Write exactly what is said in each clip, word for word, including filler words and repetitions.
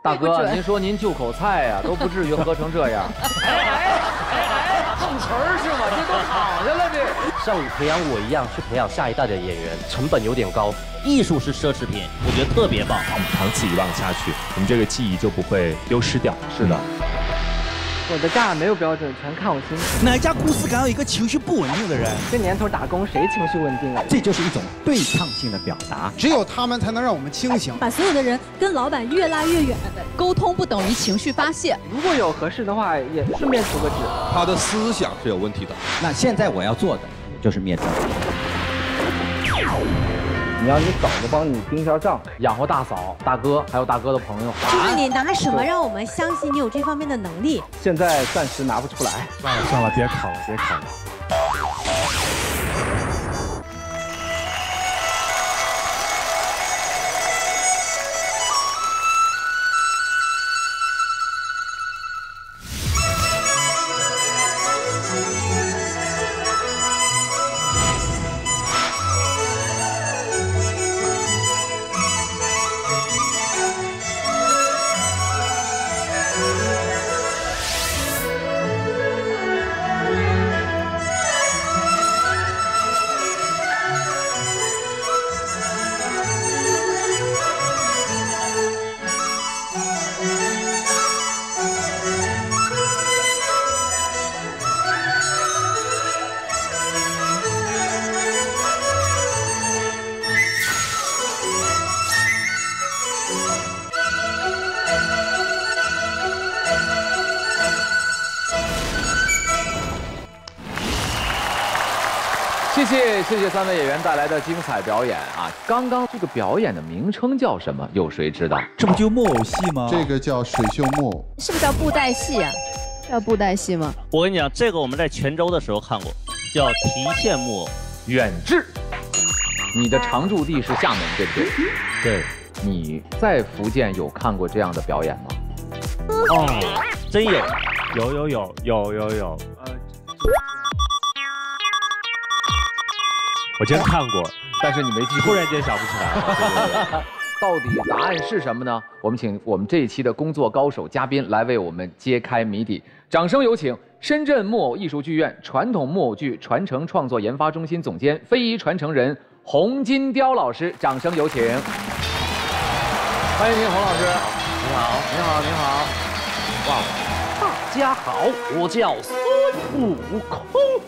大哥，您说您就口菜呀，都不至于喝成这样。哎哎哎哎，碰瓷儿是吗？这都躺下了这。 像培养我一样去培养下一代的演员，成本有点高。艺术是奢侈品，我觉得特别棒。 长此以往下去，我们这个记忆就不会丢失掉。 是的。 我的尬没有标准，全看我心情。 哪家公司敢有一个情绪不稳定的人？ 这年头打工谁情绪稳定啊？ 这就是一种对抗性的表达， 只有他们才能让我们清醒， 把所有的人跟老板越拉越远。沟通不等于情绪发泄。 如果有合适的话，也顺便出个纸。 他的思想是有问题的。 那现在我要做的就是灭证。 你要你嫂子帮你盯下账， 养活大嫂、大哥，还有大哥的朋友。 就是你拿什么让我们相信你有这方面的能力？ 现在暂时拿不出来。 算了算了，别考了，别考了。 谢谢谢谢三位演员带来的精彩表演啊！刚刚这个表演的名称叫什么？有谁知道？ 这不就木偶戏吗？ 这个叫水袖木偶， 是不是叫布袋戏啊？叫布袋戏吗？ 我跟你讲，这个我们在泉州的时候看过，叫提线木偶。 远志，你的常驻地是厦门，对不对？ 对。 你在福建有看过这样的表演吗？ 哦，真有， 有有有有有有。呃。 我真看过， 但是你没记住， 突然间想不起来了。对对对到底答案是什么呢？我们请我们这一期的工作高手嘉宾来为我们揭开谜底。掌声有请深圳木偶艺术剧院传统木偶剧传承创作研发中心总监、非遗传承人洪金雕老师。掌声有请！欢迎您，洪老师。 你好， 您好，您好。哇， 大家好，我叫孙悟空。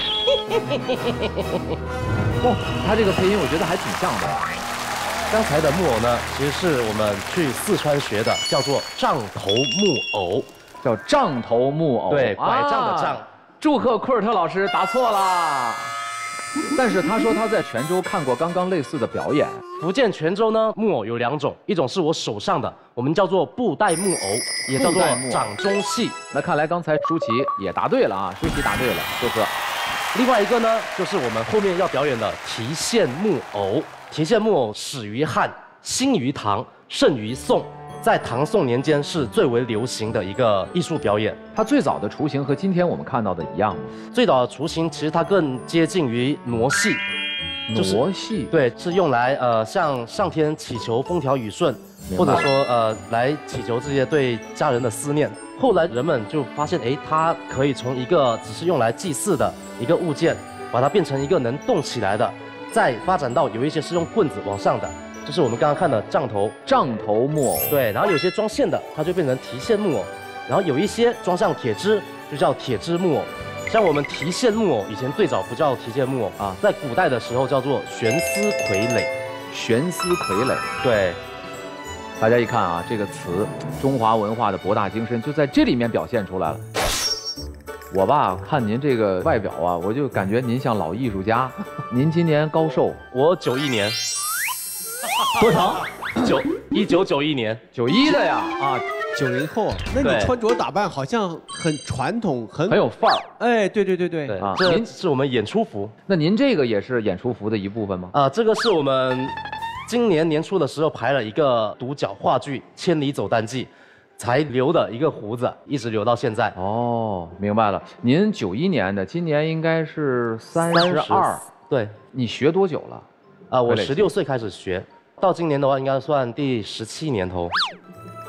哦，他这个配音我觉得还挺像的。 刚才的木偶呢，其实是我们去四川学的，叫做杖头木偶， 叫杖头木偶。 对，拐杖的杖。 啊、祝贺库尔特老师答错啦。但是他说他在泉州看过刚刚类似的表演。 福建泉州呢，木偶有两种，一种是我手上的，我们叫做布袋木偶，也叫做掌中戏。 那看来刚才舒淇也答对了啊，舒淇答对了，祝贺。 另外一个呢，就是我们后面要表演的提线木偶。提线木偶始于汉，兴于唐，盛于宋，在唐宋年间是最为流行的一个艺术表演。 它最早的雏形和今天我们看到的一样吗？ 最早的雏形其实它更接近于傩戏。 傩戏、 就是、对，是用来呃向上天祈求风调雨顺，或者说呃来祈求这些对家人的思念。后来人们就发现，哎，它可以从一个只是用来祭祀的一个物件，把它变成一个能动起来的，再发展到有一些是用棍子往上的，就是我们刚刚看的杖头杖头木偶。 对，然后有些装线的，它就变成提线木偶，然后有一些装上铁枝，就叫铁枝木偶。像我们提线木偶以前最早不叫提线木偶啊，在古代的时候叫做悬丝傀儡。 悬丝傀儡， 对。 大家一看啊，这个词，中华文化的博大精深就在这里面表现出来了。我吧，看您这个外表啊，我就感觉您像老艺术家。您今年高寿？ 我九一年。 多少？ 九一九九一年， 九一的呀啊。 九零后，那你穿着打扮好像很传统，很很有范儿。 哎，对对对对， 对啊，这是我们演出服。 那您这个也是演出服的一部分吗？ 啊，这个是我们今年年初的时候排了一个独角话剧《千里走单骑》，才留的一个胡子，一直留到现在。 哦，明白了。您九一年的，今年应该是三十二。 对， 你学多久了？ 啊，我十六岁开始学，到今年的话应该算第十七年头。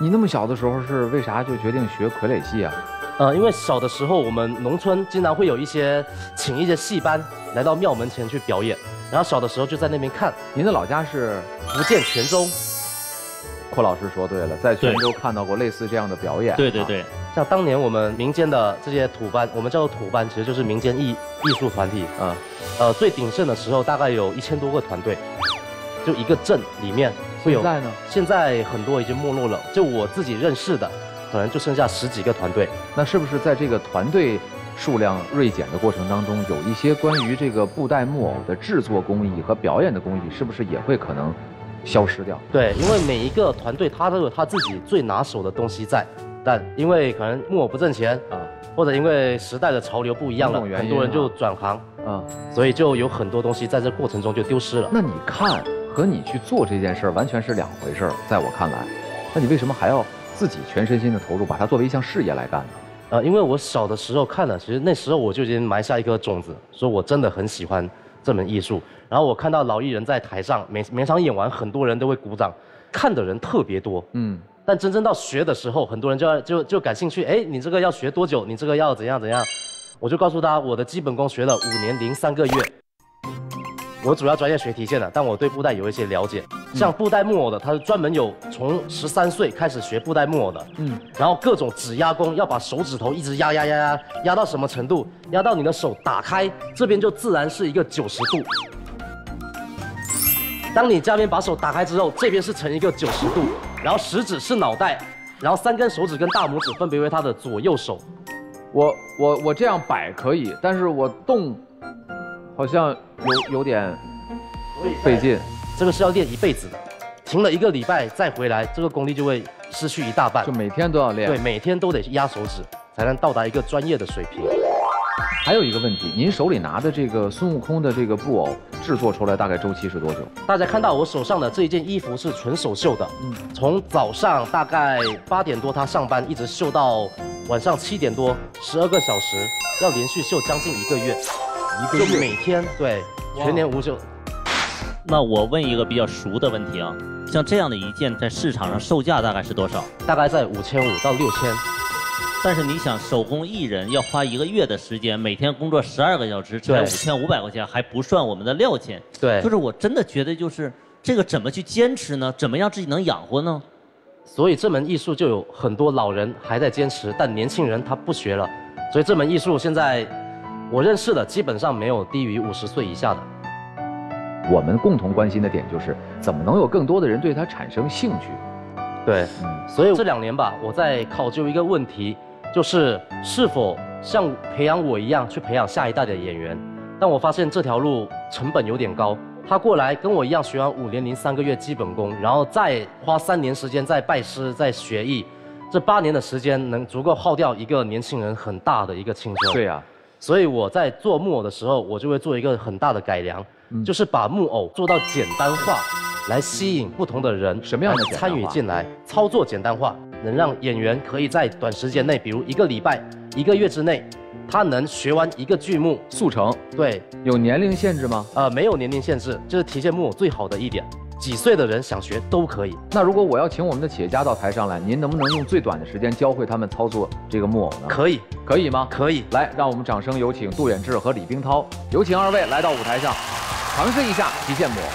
你那么小的时候是为啥就决定学傀儡戏啊？ 呃，因为小的时候我们农村经常会有一些请一些戏班来到庙门前去表演，然后小的时候就在那边看。 您的老家是福建泉州。 阔老师说对了，在泉州看到过类似这样的表演。 对对对， 像当年我们民间的这些土班，我们叫做土班，其实就是民间艺艺术团体啊。呃，最鼎盛的时候大概有一千多个团队，就一个镇里面会有。 现在呢？ 现在很多已经没落了，就我自己认识的，可能就剩下十几个团队。 那是不是在这个团队数量锐减的过程当中，有一些关于这个布袋木偶的制作工艺和表演的工艺，是不是也会可能消失掉？ 对，因为每一个团队他都有他自己最拿手的东西在，但因为可能木偶不挣钱啊，或者因为时代的潮流不一样了，很多人就转行啊，所以就有很多东西在这过程中就丢失了。 那你看和你去做这件事儿完全是两回事儿，在我看来，那你为什么还要自己全身心的投入，把它作为一项事业来干呢？ 呃，因为我小的时候看了，其实那时候我就已经埋下一颗种子，说我真的很喜欢这门艺术。然后我看到老艺人在台上，每每场演完，很多人都会鼓掌，看的人特别多。嗯。但真正到学的时候，很多人就要就就感兴趣，哎，你这个要学多久？你这个要怎样怎样？我就告诉他，我的基本功学了五年零三个月。我主要专业学体现的，但我对布袋有一些了解。像布袋木偶的，他是专门有从十三岁开始学布袋木偶的，嗯，然后各种指压功，要把手指头一直压压压压压到什么程度？压到你的手打开，这边就自然是一个九十度。当你这边把手打开之后，这边是成一个九十度，然后食指是脑袋，然后三根手指跟大拇指分别为他的左右手。 我我我这样摆可以，但是我动好像有有点费劲。 这个是要练一辈子的，停了一个礼拜再回来，这个功力就会失去一大半。 就每天都要练。 对，每天都得压手指，才能到达一个专业的水平。 还有一个问题，您手里拿的这个孙悟空的这个布偶制作出来大概周期是多久？ 大家看到我手上的这一件衣服是纯手绣的，嗯，从早上大概八点多他上班，一直绣到晚上七点多，十二个小时，要连续绣将近一个月，一个月就每天对全年无休。 那我问一个比较熟的问题啊，像这样的一件在市场上售价大概是多少？ 大概在五千五到六千。 但是你想，手工艺人要花一个月的时间，每天工作十二个小时，才五千五百块钱，还不算我们的料钱。 对， 就是我真的觉得，就是这个怎么去坚持呢？怎么让自己能养活呢？ 所以这门艺术就有很多老人还在坚持，但年轻人他不学了。所以这门艺术现在我认识的基本上没有低于五十岁以下的。 我们共同关心的点就是怎么能有更多的人对它产生兴趣。 对，嗯，所以这两年吧，我在考究一个问题。就是是否像培养我一样去培养下一代的演员，但我发现这条路成本有点高。他过来跟我一样学完五年零三个月基本功，然后再花三年时间再拜师再学艺，这八年的时间能足够耗掉一个年轻人很大的一个青春。 对呀， 所以我在做木偶的时候，我就会做一个很大的改良，嗯、就是把木偶做到简单化，来吸引不同的人什么样的参与进来，操作简单化。能让演员可以在短时间内，比如一个礼拜、一个月之内，他能学完一个剧目速成。 对， 有年龄限制吗？ 呃，没有年龄限制，这是体现木偶最好的一点。几岁的人想学都可以。 那如果我要请我们的企业家到台上来，您能不能用最短的时间教会他们操作这个木偶呢？ 可以， 可以吗？ 可以。 来，让我们掌声有请杜远志和李冰涛，有请二位来到舞台上，尝试一下极限木偶。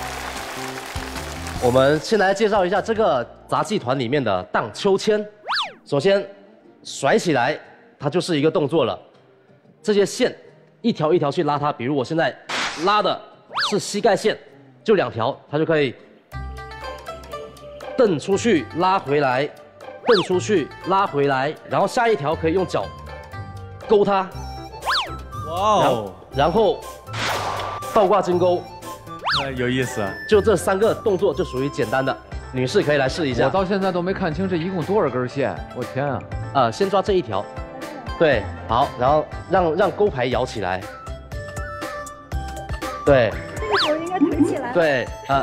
我们先来介绍一下这个杂技团里面的荡秋千。首先，甩起来，它就是一个动作了。这些线一条一条去拉它，比如我现在拉的是膝盖线，就两条，它就可以蹬出去拉回来，蹬出去拉回来，然后下一条可以用脚勾它。哇哦！然后倒挂金钩。 呃，有意思。 就这三个动作就属于简单的，女士可以来试一下。 我到现在都没看清这一共多少根线，我天啊！ 呃，先抓这一条，对，好，然后让让钩牌摇起来，对。 这个时候应该腿起来。 对，呃，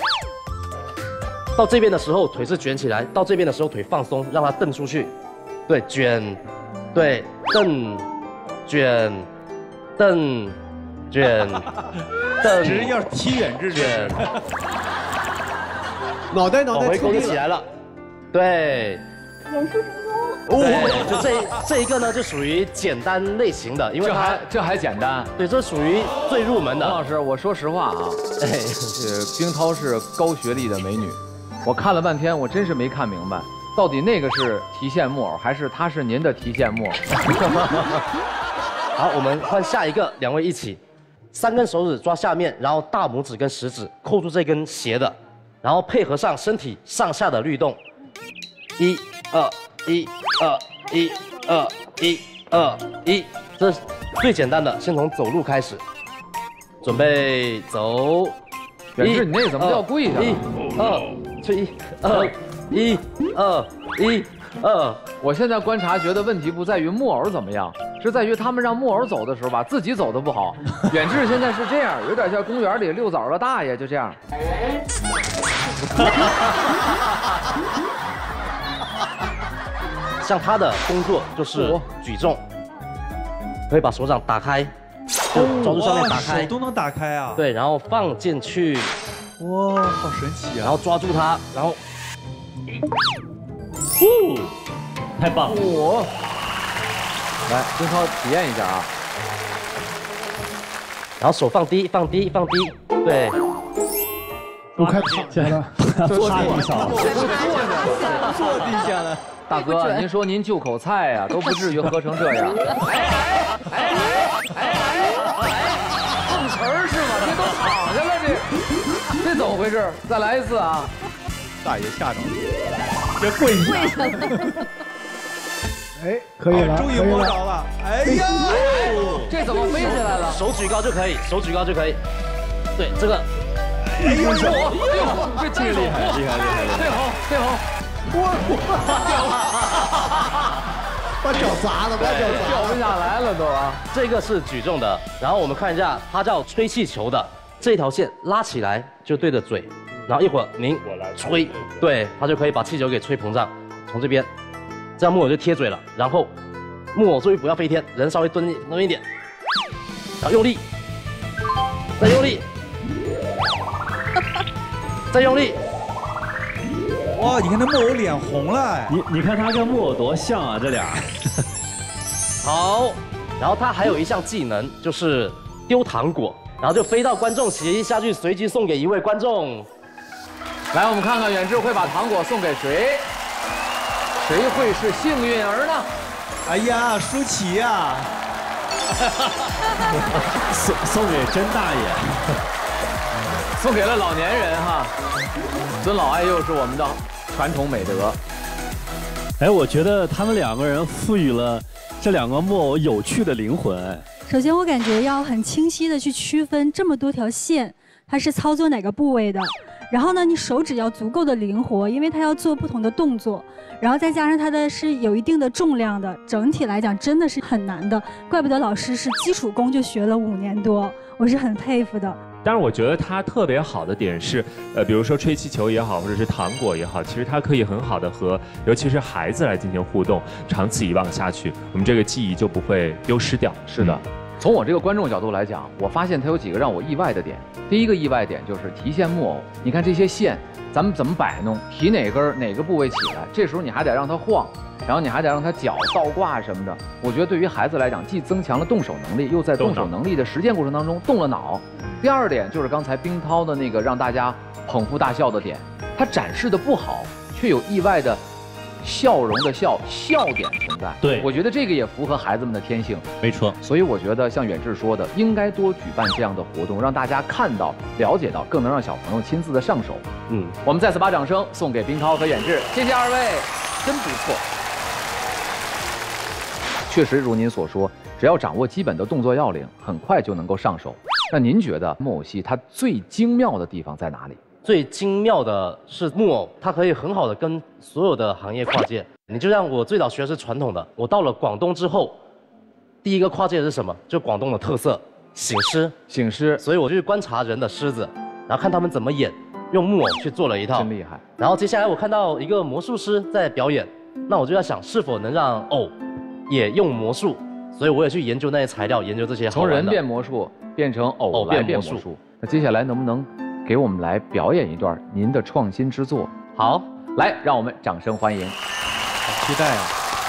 到这边的时候腿是卷起来，到这边的时候腿放松，让它蹬出去，对，卷，对，蹬，卷，蹬，卷。 只是要踢远志卷， 脑袋脑袋往回勾就起来了， 对。 演出成功。 对，就这这一个呢，就属于简单类型的，因为这它还这还简单。 对，这属于最入门的。 王老师，我说实话啊，哎，这冰涛是高学历的美女，我看了半天，我真是没看明白，到底那个是提线木偶，还是她是您的提线木偶？ 好，我们换下一个，两位一起，三根手指抓下面，然后大拇指跟食指扣住这根斜的，然后配合上身体上下的律动，一二一二一二一二一，这是最简单的，先从走路开始，准备走。 远志，你那怎么叫跪下了？ 一二，这一二一二一二。 我现在观察，觉得问题不在于木偶怎么样，是在于他们让木偶走的时候吧，自己走的不好。远志现在是这样，有点像公园里遛枣的大爷，就这样。 像他的工作就是举重，可以把手掌打开，就抓住上面打开， 手都能打开啊！ 对，然后放进去， 哇，好神奇啊！ 然后抓住它，然后， 哦，太棒了！ 我来，冰涛体验一下啊。 然后手放低，放低，放低，对。 都快躺下了， 坐地上了， 坐地下了。 大哥，您说您就口菜呀、啊，都不至于喝成这样。哎哎哎哎哎哎！碰瓷儿是吗？这都躺下了，这这怎么回事？再来一次啊！ 大爷吓着了，别跪下。 哎，可以了， 终于摸着了。哎呀， 这怎么飞起来了？ 手举高就可以，手举高就可以。对，这个。 哎呦，这这厉害，厉害，厉害！对好，对好。我我把脚砸了，把脚掉不下来了都啊！ 这个是举重的，然后我们看一下，它叫吹气球的，这条线拉起来就对着嘴，然后一会儿您吹，对，它就可以把气球给吹膨胀。从这边，这样木偶就贴嘴了，然后木偶注意不要飞天，人稍微蹲蹲一点，然后用力，再用力，再用力。 哇，你看那木偶脸红了， 你你看他跟木偶多像啊，这俩。 好，然后他还有一项技能就是丢糖果，然后就飞到观众席下去，随机送给一位观众。 来，我们看看远志会把糖果送给谁？谁会是幸运儿呢？ 哎呀，舒淇呀！ 送送给甄大爷， 送给了老年人哈。尊老爱幼是我们的传统美德。 哎，我觉得他们两个人赋予了这两个木偶有趣的灵魂。 首先，我感觉要很清晰的去区分这么多条线，它是操作哪个部位的。然后呢，你手指要足够的灵活，因为它要做不同的动作。然后再加上它的是有一定的重量的，整体来讲真的是很难的。怪不得老师是基础功就学了五年多，我是很佩服的。 但是我觉得它特别好的点是，呃，比如说吹气球也好，或者是糖果也好，其实它可以很好的和尤其是孩子来进行互动，长此以往下去，我们这个记忆就不会丢失掉。 是的，从我这个观众角度来讲，我发现它有几个让我意外的点。第一个意外点就是提线木偶，你看这些线，咱们怎么摆弄，提哪根哪个部位起来，这时候你还得让它晃。然后你还得让他脚倒挂什么的，我觉得对于孩子来讲，既增强了动手能力，又在动手能力的实践过程当中动了脑。第二点就是刚才冰涛的那个让大家捧腹大笑的点，他展示的不好，却有意外的笑容的笑笑点存在。 对， 我觉得这个也符合孩子们的天性。 没错， 所以我觉得像远志说的，应该多举办这样的活动，让大家看到、了解到，更能让小朋友亲自的上手。嗯，我们再次把掌声送给冰涛和远志，谢谢二位，真不错。确实如您所说，只要掌握基本的动作要领，很快就能够上手。那您觉得木偶戏它最精妙的地方在哪里？ 最精妙的是木偶，它可以很好的跟所有的行业跨界。你就像我最早学的是传统的，我到了广东之后，第一个跨界的是什么？就广东的特色醒狮。 醒狮。 所以我就去观察人的狮子，然后看他们怎么演，用木偶去做了一套， 真厉害。 然后接下来我看到一个魔术师在表演，那我就在想是否能让偶也用魔术，所以我也去研究那些材料，研究这些好玩的。 从人变魔术变成偶来变魔术。那接下来能不能给我们来表演一段您的创新之作？ 好， 来，让我们掌声欢迎。 好期待啊！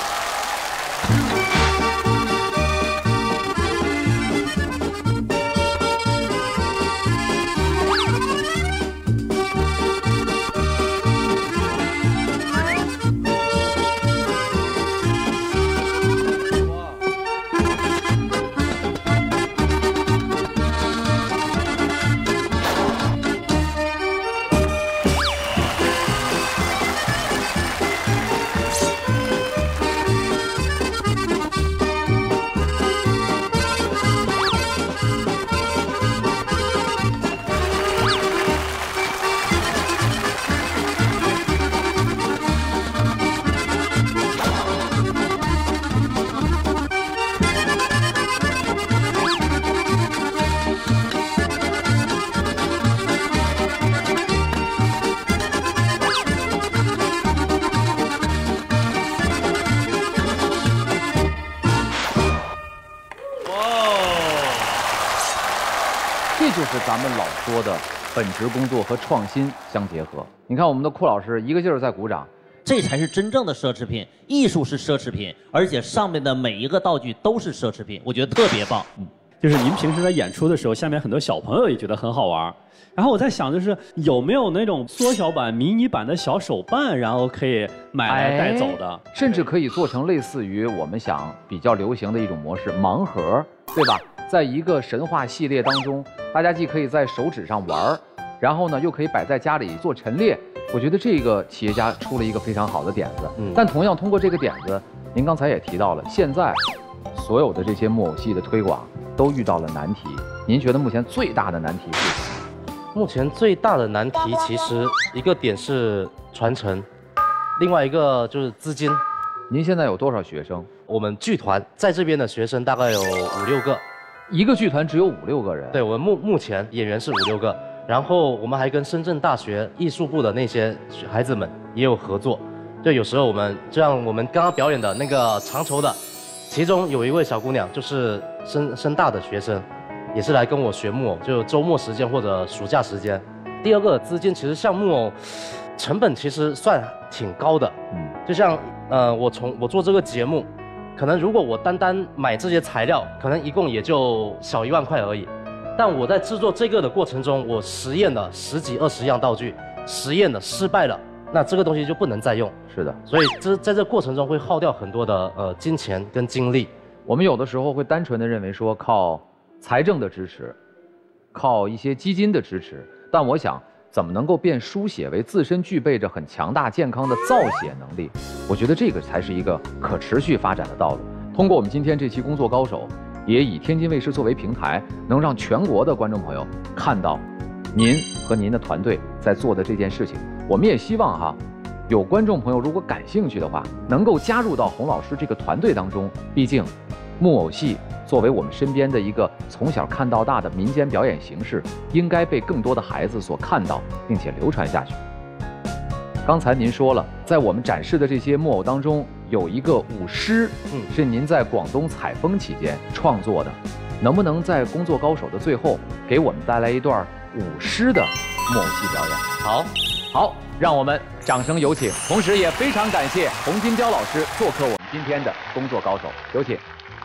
就是咱们老说的本职工作和创新相结合。你看我们的库老师一个劲儿在鼓掌， 这才是真正的奢侈品。艺术是奢侈品，而且上面的每一个道具都是奢侈品，我觉得特别棒。 嗯，就是您平时在演出的时候，下面很多小朋友也觉得很好玩。然后我在想，就是有没有那种缩小版、迷你版的小手办，然后可以买来带走的， 哎、甚至可以做成类似于我们想比较流行的一种模式——盲盒，对吧？在一个神话系列当中，大家既可以在手指上玩，然后呢又可以摆在家里做陈列。我觉得这个企业家出了一个非常好的点子。嗯，但同样通过这个点子，您刚才也提到了，现在所有的这些木偶戏的推广都遇到了难题。您觉得目前最大的难题是什么？ 目前最大的难题其实一个点是传承，另外一个就是资金。 您现在有多少学生？ 我们剧团在这边的学生大概有五六个。 一个剧团只有五六个人。 对，我们目目前演员是五六个，然后我们还跟深圳大学艺术部的那些孩子们也有合作。就有时候我们这样，我们刚刚表演的那个长筹的，其中有一位小姑娘就是深深大的学生，也是来跟我学木偶，就周末时间或者暑假时间。第二个资金，其实像木偶成本其实算挺高的。嗯，就像呃，我从我做这个节目。可能如果我单单买这些材料，可能一共也就小一万块而已。但我在制作这个的过程中，我实验了十几二十样道具，实验了失败了，那这个东西就不能再用。 是的， 所以这在这过程中会耗掉很多的呃金钱跟精力。 我们有的时候会单纯的认为说靠财政的支持，靠一些基金的支持，但我想怎么能够变书写为自身具备着很强大健康的造写能力？我觉得这个才是一个可持续发展的道路。通过我们今天这期工作高手，也以天津卫视作为平台，能让全国的观众朋友看到您和您的团队在做的这件事情。我们也希望哈，有观众朋友如果感兴趣的话，能够加入到洪老师这个团队当中。毕竟，木偶戏作为我们身边的一个从小看到大的民间表演形式，应该被更多的孩子所看到，并且流传下去。刚才您说了，在我们展示的这些木偶当中，有一个舞狮，嗯，是您在广东采风期间创作的，能不能在工作高手的最后，给我们带来一段舞狮的木偶戏表演？ 好， 好，让我们掌声有请。同时也非常感谢洪金彪老师做客我们今天的工作高手，有请。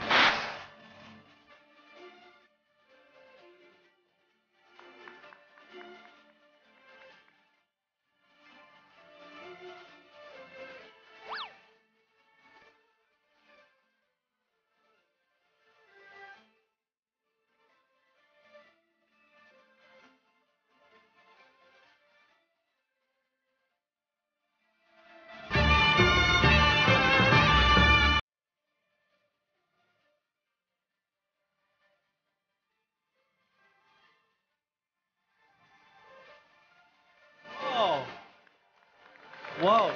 哇哦！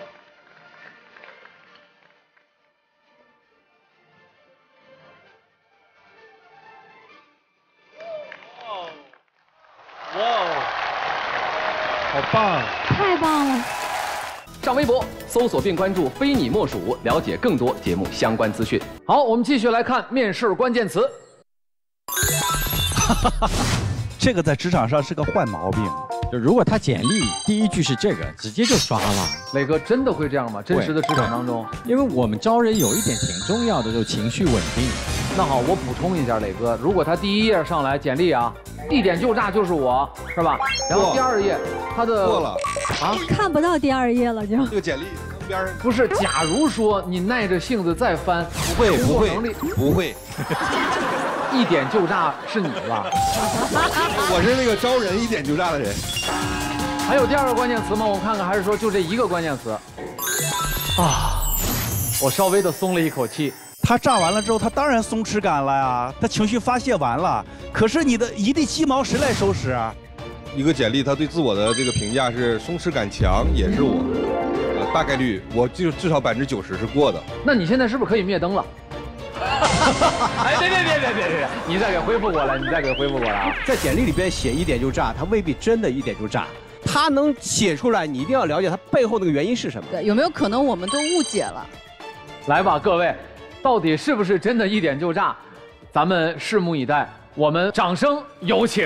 哇哦！好棒！ 太棒了！ 上微博搜索并关注“非你莫属”，了解更多节目相关资讯。好，我们继续来看面试关键词。 这个在职场上是个坏毛病。 就如果他简历第一句是这个，直接就刷了。 磊哥真的会这样吗？真实的职场当中， 因为我们招人有一点挺重要的，就是情绪稳定。 那好，我补充一下，磊哥，如果他第一页上来简历啊，一点就炸就是我，是吧？然后第二页他的错了啊， 看不到第二页了就。 这个简历边上不是，假如说你耐着性子再翻， 不会不会能力不会。 一点就炸是你吧？ 我是那个招人一点就炸的人。 还有第二个关键词吗？我看看，还是说就这一个关键词？啊，我稍微的松了一口气。 他炸完了之后，他当然松弛感了呀，他情绪发泄完了。可是你的一地鸡毛谁来收拾啊？ 一个简历，他对自我的这个评价是松弛感强，也是我，呃，大概率我就至少百分之九十是过的。 那你现在是不是可以灭灯了？哎，别别别别别别！你再给恢复过来，你再给恢复过来啊！ 在简历里边写一点就炸，他未必真的一点就炸。他能写出来，你一定要了解他背后那个原因是什么。 对，有没有可能我们都误解了？ 来吧，各位，到底是不是真的一点就炸？咱们拭目以待。我们掌声有请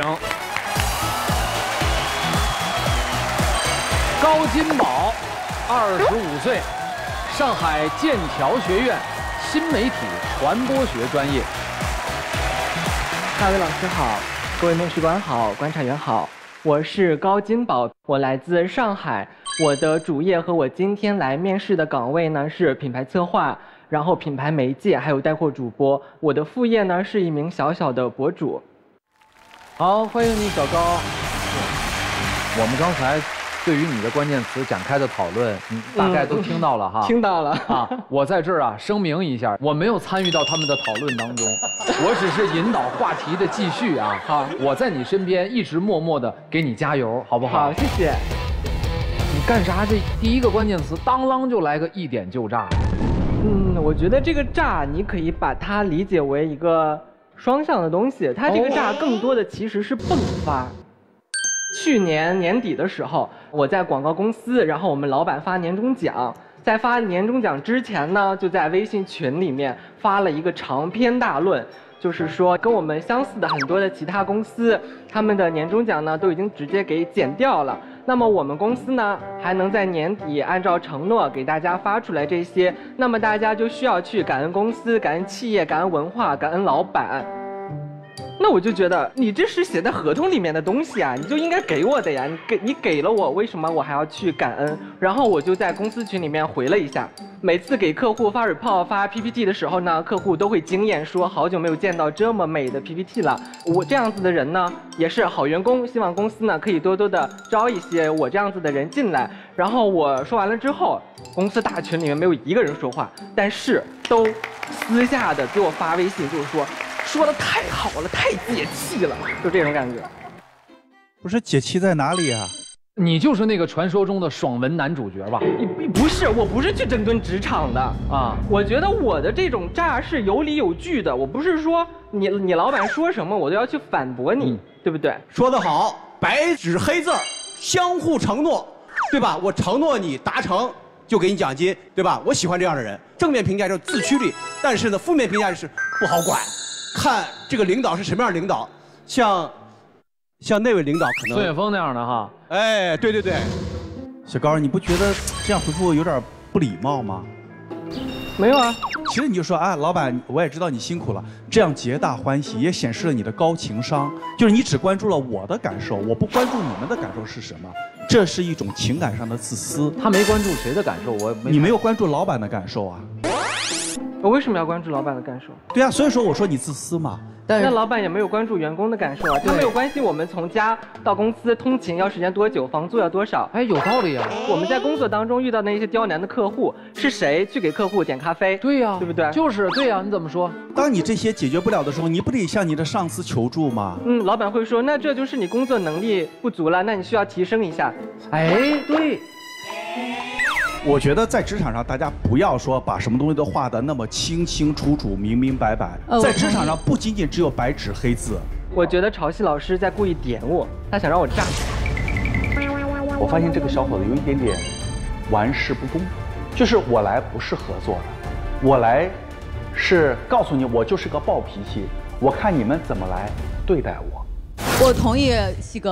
高金宝，二十五岁，上海剑桥学院新媒体传播学专业。 大卫老师好，各位面试官好，观察员好，我是高金宝，我来自上海。我的主业和我今天来面试的岗位呢是品牌策划，然后品牌媒介还有带货主播。我的副业呢是一名小小的博主。 好，欢迎你，小高。我们刚才对于你的关键词展开的讨论，你大概都听到了哈。 嗯、听到了啊！我在这儿啊声明一下，我没有参与到他们的讨论当中，我只是引导话题的继续啊。好，我在你身边一直默默的给你加油，好不好？ 好，谢谢。 你干啥？这第一个关键词当啷就来个一点就炸。 嗯，我觉得这个炸，你可以把它理解为一个双向的东西，它这个炸更多的其实是迸发。去年年底的时候，我在广告公司，然后我们老板发年终奖，在发年终奖之前呢，就在微信群里面发了一个长篇大论，就是说跟我们相似的很多的其他公司，他们的年终奖呢都已经直接给减掉了。那么我们公司呢还能在年底按照承诺给大家发出来这些，那么大家就需要去感恩公司、感恩企业、感恩文化、感恩老板。那我就觉得你这是写在合同里面的东西啊，你就应该给我的呀，你给你给了我，为什么我还要去感恩？然后我就在公司群里面回了一下，每次给客户发 report 发 P P T 的时候呢，客户都会惊艳说好久没有见到这么美的 P P T 了。我这样子的人呢也是好员工，希望公司呢可以多多的招一些我这样子的人进来。然后我说完了之后，公司大群里面没有一个人说话，但是都私下的给我发微信，就是说说的太好了，太解气了，就这种感觉。 不是解气在哪里啊？ 你就是那个传说中的爽文男主角吧？ 不是，我不是去整顿职场的啊。我觉得我的这种炸是有理有据的，我不是说你你老板说什么我都要去反驳你，嗯、对不对？ 说得好，白纸黑字，相互承诺，对吧？我承诺你达成就给你奖金，对吧？我喜欢这样的人。正面评价就是自驱力，但是呢，负面评价就是不好管。看这个领导是什么样的领导，像像那位领导可能孙雪峰那样的哈。 哎，对对对。 小高，你不觉得这样回复有点不礼貌吗？ 没有啊。 其实你就说啊，老板，我也知道你辛苦了，这样皆大欢喜，也显示了你的高情商。就是你只关注了我的感受，我不关注你们的感受是什么，这是一种情感上的自私。 他没关注谁的感受，我没你没有关注老板的感受啊。 我为什么要关注老板的感受？ 对啊，所以说我说你自私嘛。 但是那老板也没有关注员工的感受啊，他没有关心我们从家到公司通勤要时间多久，房租要多少。 哎，有道理啊。 我们在工作当中遇到的那些刁难的客户，是谁去给客户点咖啡？ 对呀、啊， 对不对？ 就是对呀、啊，你怎么说？ 当你这些解决不了的时候，你不得向你的上司求助吗？ 嗯，老板会说，那这就是你工作能力不足了，那你需要提升一下。 哎，对。 我觉得在职场上，大家不要说把什么东西都画得那么清清楚楚、明明白白。呃、在职场上，不仅仅只有白纸黑字。 我觉得潮汐老师在故意点我，他想让我炸。 我发现这个小伙子有一点点玩世不恭，就是我来不是合作的，我来是告诉你，我就是个暴脾气，我看你们怎么来对待我。 我同意西哥的，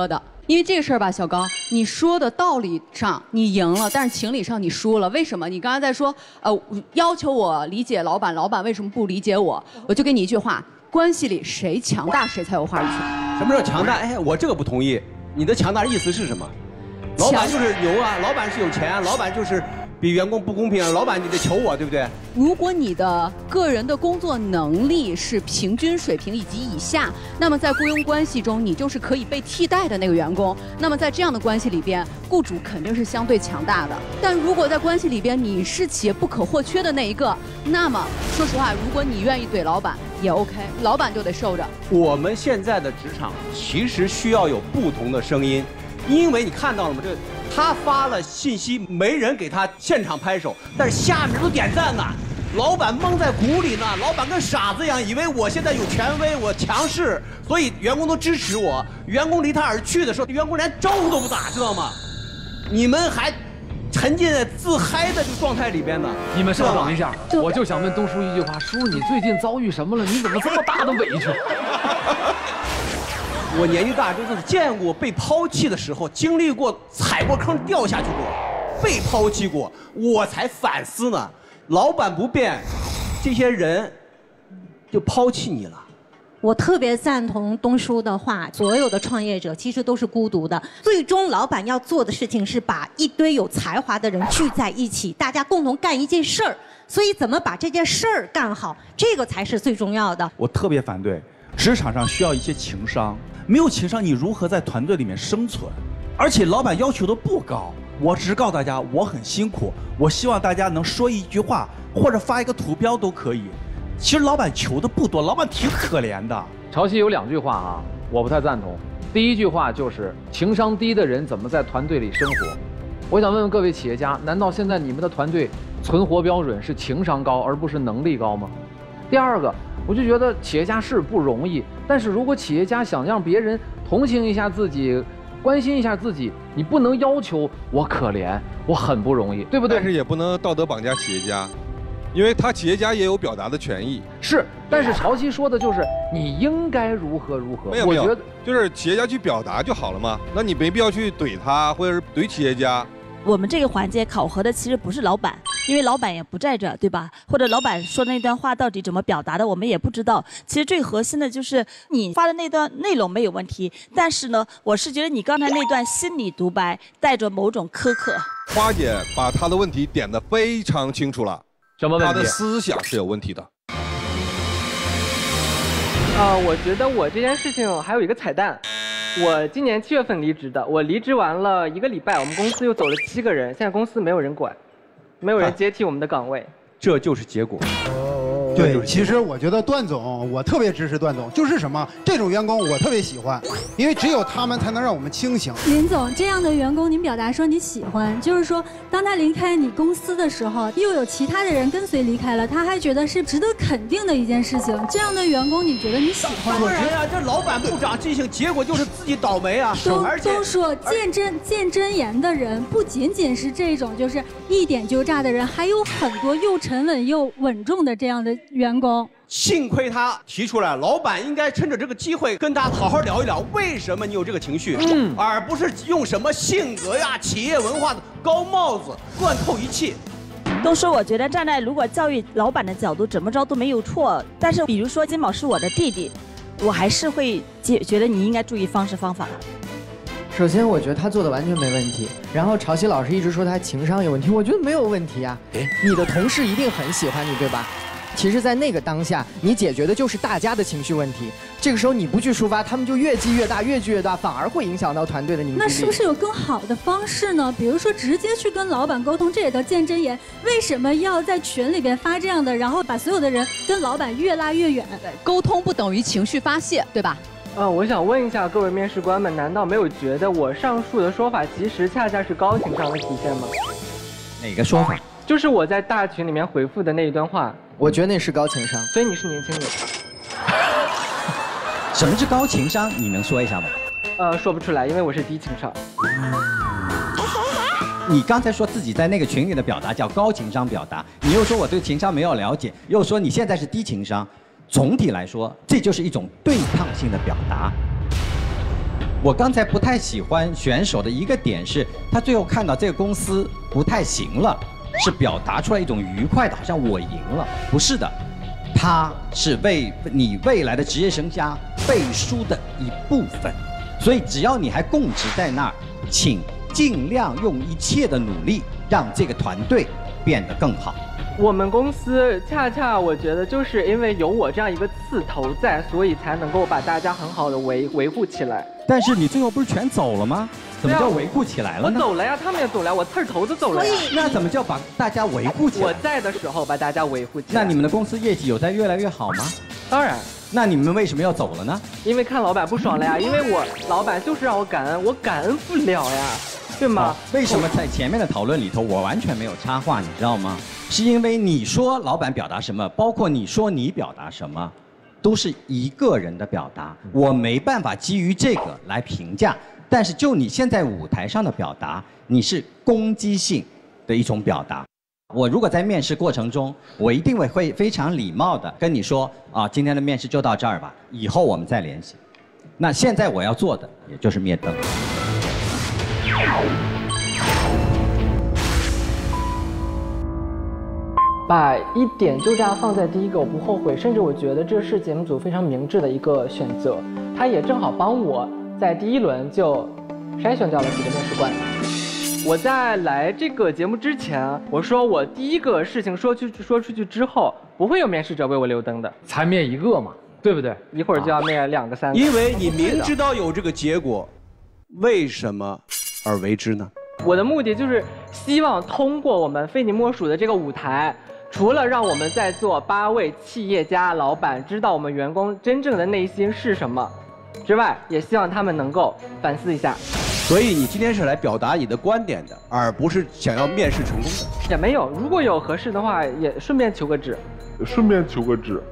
因为这个事儿吧，小高，你说的道理上你赢了，但是情理上你输了。为什么？你刚才在说，呃，要求我理解老板，老板为什么不理解我？我就给你一句话：关系里谁强大，谁才有话语权。 什么叫强大？哎，我这个不同意。你的强大的意思是什么？老板就是牛啊，老板是有钱啊，老板就是比员工不公平啊，老板你得求我，对不对？ 如果你的个人的工作能力是平均水平以及以下，那么在雇佣关系中，你就是可以被替代的那个员工。那么在这样的关系里边，雇主肯定是相对强大的。但如果在关系里边你是企业不可或缺的那一个，那么说实话，如果你愿意怼老板也 OK， 老板就得受着。 我们现在的职场其实需要有不同的声音，因为你看到了吗？这他发了信息，没人给他现场拍手，但是下面都点赞呢。老板蒙在鼓里呢，老板跟傻子一样，以为我现在有权威，我强势，所以员工都支持我。员工离他而去的时候，员工连招呼都不打，知道吗？你们还沉浸在自嗨的这个状态里边呢。 你们稍等一下，我就想问东叔一句话：叔，你最近遭遇什么了？你怎么这么大的委屈？ 我年纪大，就是见过被抛弃的时候，经历过踩过坑掉下去过，被抛弃过，我才反思呢。老板不变，这些人就抛弃你了。 我特别赞同东叔的话，所有的创业者其实都是孤独的，最终老板要做的事情是把一堆有才华的人聚在一起，大家共同干一件事儿。所以怎么把这件事儿干好，这个才是最重要的。 我特别反对，职场上需要一些情商，没有情商，你如何在团队里面生存？而且老板要求的不高，我只是告诉大家，我很辛苦，我希望大家能说一句话或者发一个图标都可以。其实老板求的不多，老板挺可怜的。 潮汐有两句话啊，我不太赞同。第一句话就是情商低的人怎么在团队里生活？我想问问各位企业家，难道现在你们的团队存活标准是情商高而不是能力高吗？第二个，我就觉得企业家是不容易，但是如果企业家想让别人同情一下自己，关心一下自己，你不能要求我可怜，我很不容易，对不对？ 但是也不能道德绑架企业家，因为他企业家也有表达的权益。 是，但是潮汐说的就是你应该如何如何。 没有没有， 我觉得就是企业家去表达就好了嘛，那你没必要去怼他或者是怼企业家。 我们这个环节考核的其实不是老板，因为老板也不在这儿，对吧？或者老板说的那段话到底怎么表达的，我们也不知道。其实最核心的就是你发的那段内容没有问题，但是呢，我是觉得你刚才那段心理独白带着某种苛刻。 花姐把她的问题点得非常清楚了， 什么问题？ 她的思想是有问题的。 呃，我觉得我这件事情还有一个彩蛋。我今年七月份离职的，我离职完了一个礼拜，我们公司又走了七个人，现在公司没有人管，没有人接替我们的岗位， 这就是结果。 对，其实我觉得段总，我特别支持段总，就是什么这种员工我特别喜欢，因为只有他们才能让我们清醒。 林总，这样的员工，您表达说你喜欢，就是说当他离开你公司的时候，又有其他的人跟随离开了，他还觉得是值得肯定的一件事情。这样的员工，你觉得你喜欢？ 当然呀，这老板部长进行，结果就是自己倒霉啊。 都都说见真见真言的人，不仅仅是这种就是一点就炸的人，还有很多又沉稳又稳重的这样的员工。 幸亏他提出来，老板应该趁着这个机会跟他好好聊一聊，为什么你有这个情绪，嗯，而不是用什么性格呀、企业文化的高帽子乱扣一气。 都说我觉得站在如果教育老板的角度，怎么着都没有错。但是比如说金宝是我的弟弟，我还是会觉觉得你应该注意方式方法。 首先，我觉得他做的完全没问题。然后潮汐老师一直说他情商有问题，我觉得没有问题啊。你的同事一定很喜欢你，对吧？其实，在那个当下，你解决的就是大家的情绪问题。这个时候你不去抒发，他们就越积越大，越积越大，反而会影响到团队的凝聚力。 那是不是有更好的方式呢？比如说直接去跟老板沟通，这也叫见真言。为什么要在群里边发这样的，然后把所有的人跟老板越拉越远？ 沟通不等于情绪发泄，对吧？ 呃，我想问一下各位面试官们，难道没有觉得我上述的说法其实恰恰是高情商的体现吗？ 哪个说法？ 就是我在大群里面回复的那一段话。 我觉得那是高情商。 所以你是年轻人。 什么是高情商？你能说一下吗？ 呃，说不出来，因为我是低情商。 你刚才说自己在那个群里的表达叫高情商表达，你又说我对情商没有了解，又说你现在是低情商。总体来说，这就是一种对抗性的表达。 我刚才不太喜欢选手的一个点是，他最后看到这个公司不太行了，是表达出来一种愉快的，好像我赢了。不是的，他是为你未来的职业生涯背书的一部分。所以只要你还供职在那儿，请尽量用一切的努力，让这个团队变得更好。 我们公司恰恰我觉得就是因为有我这样一个刺头在，所以才能够把大家很好的维维护起来。 但是你最后不是全走了吗？怎么叫维护起来了呢？ 我走了呀，他们也走了，我刺头子走了呀。 那怎么叫把大家维护起来？ 我在的时候把大家维护起来。 那你们的公司业绩有在越来越好吗？ 当然。 那你们为什么要走了呢？ 因为看老板不爽了呀，因为我老板就是让我感恩，我感恩不了呀，对吗？ 为什么在前面的讨论里头我完全没有插话，你知道吗？是因为你说老板表达什么，包括你说你表达什么，都是一个人的表达，我没办法基于这个来评价。但是就你现在舞台上的表达，你是攻击性的一种表达。我如果在面试过程中，我一定会会非常礼貌的跟你说啊，今天的面试就到这儿吧，以后我们再联系。那现在我要做的也就是灭灯。 把一点就炸放在第一个，我不后悔，甚至我觉得这是节目组非常明智的一个选择。他也正好帮我在第一轮就筛选掉了几个面试官。我在来这个节目之前，我说我第一个事情说去说出去之后，不会有面试者为我留灯的， 才灭一个嘛，对不对？ 一会儿就要灭两个、三个。 因为你明知道有这个结果，为什么而为之呢？ 我的目的就是希望通过我们非你莫属的这个舞台，除了让我们在座八位企业家老板知道我们员工真正的内心是什么之外，也希望他们能够反思一下。 所以你今天是来表达你的观点的，而不是想要面试成功的。 也没有，如果有合适的话，也顺便求个职。 顺便求个职。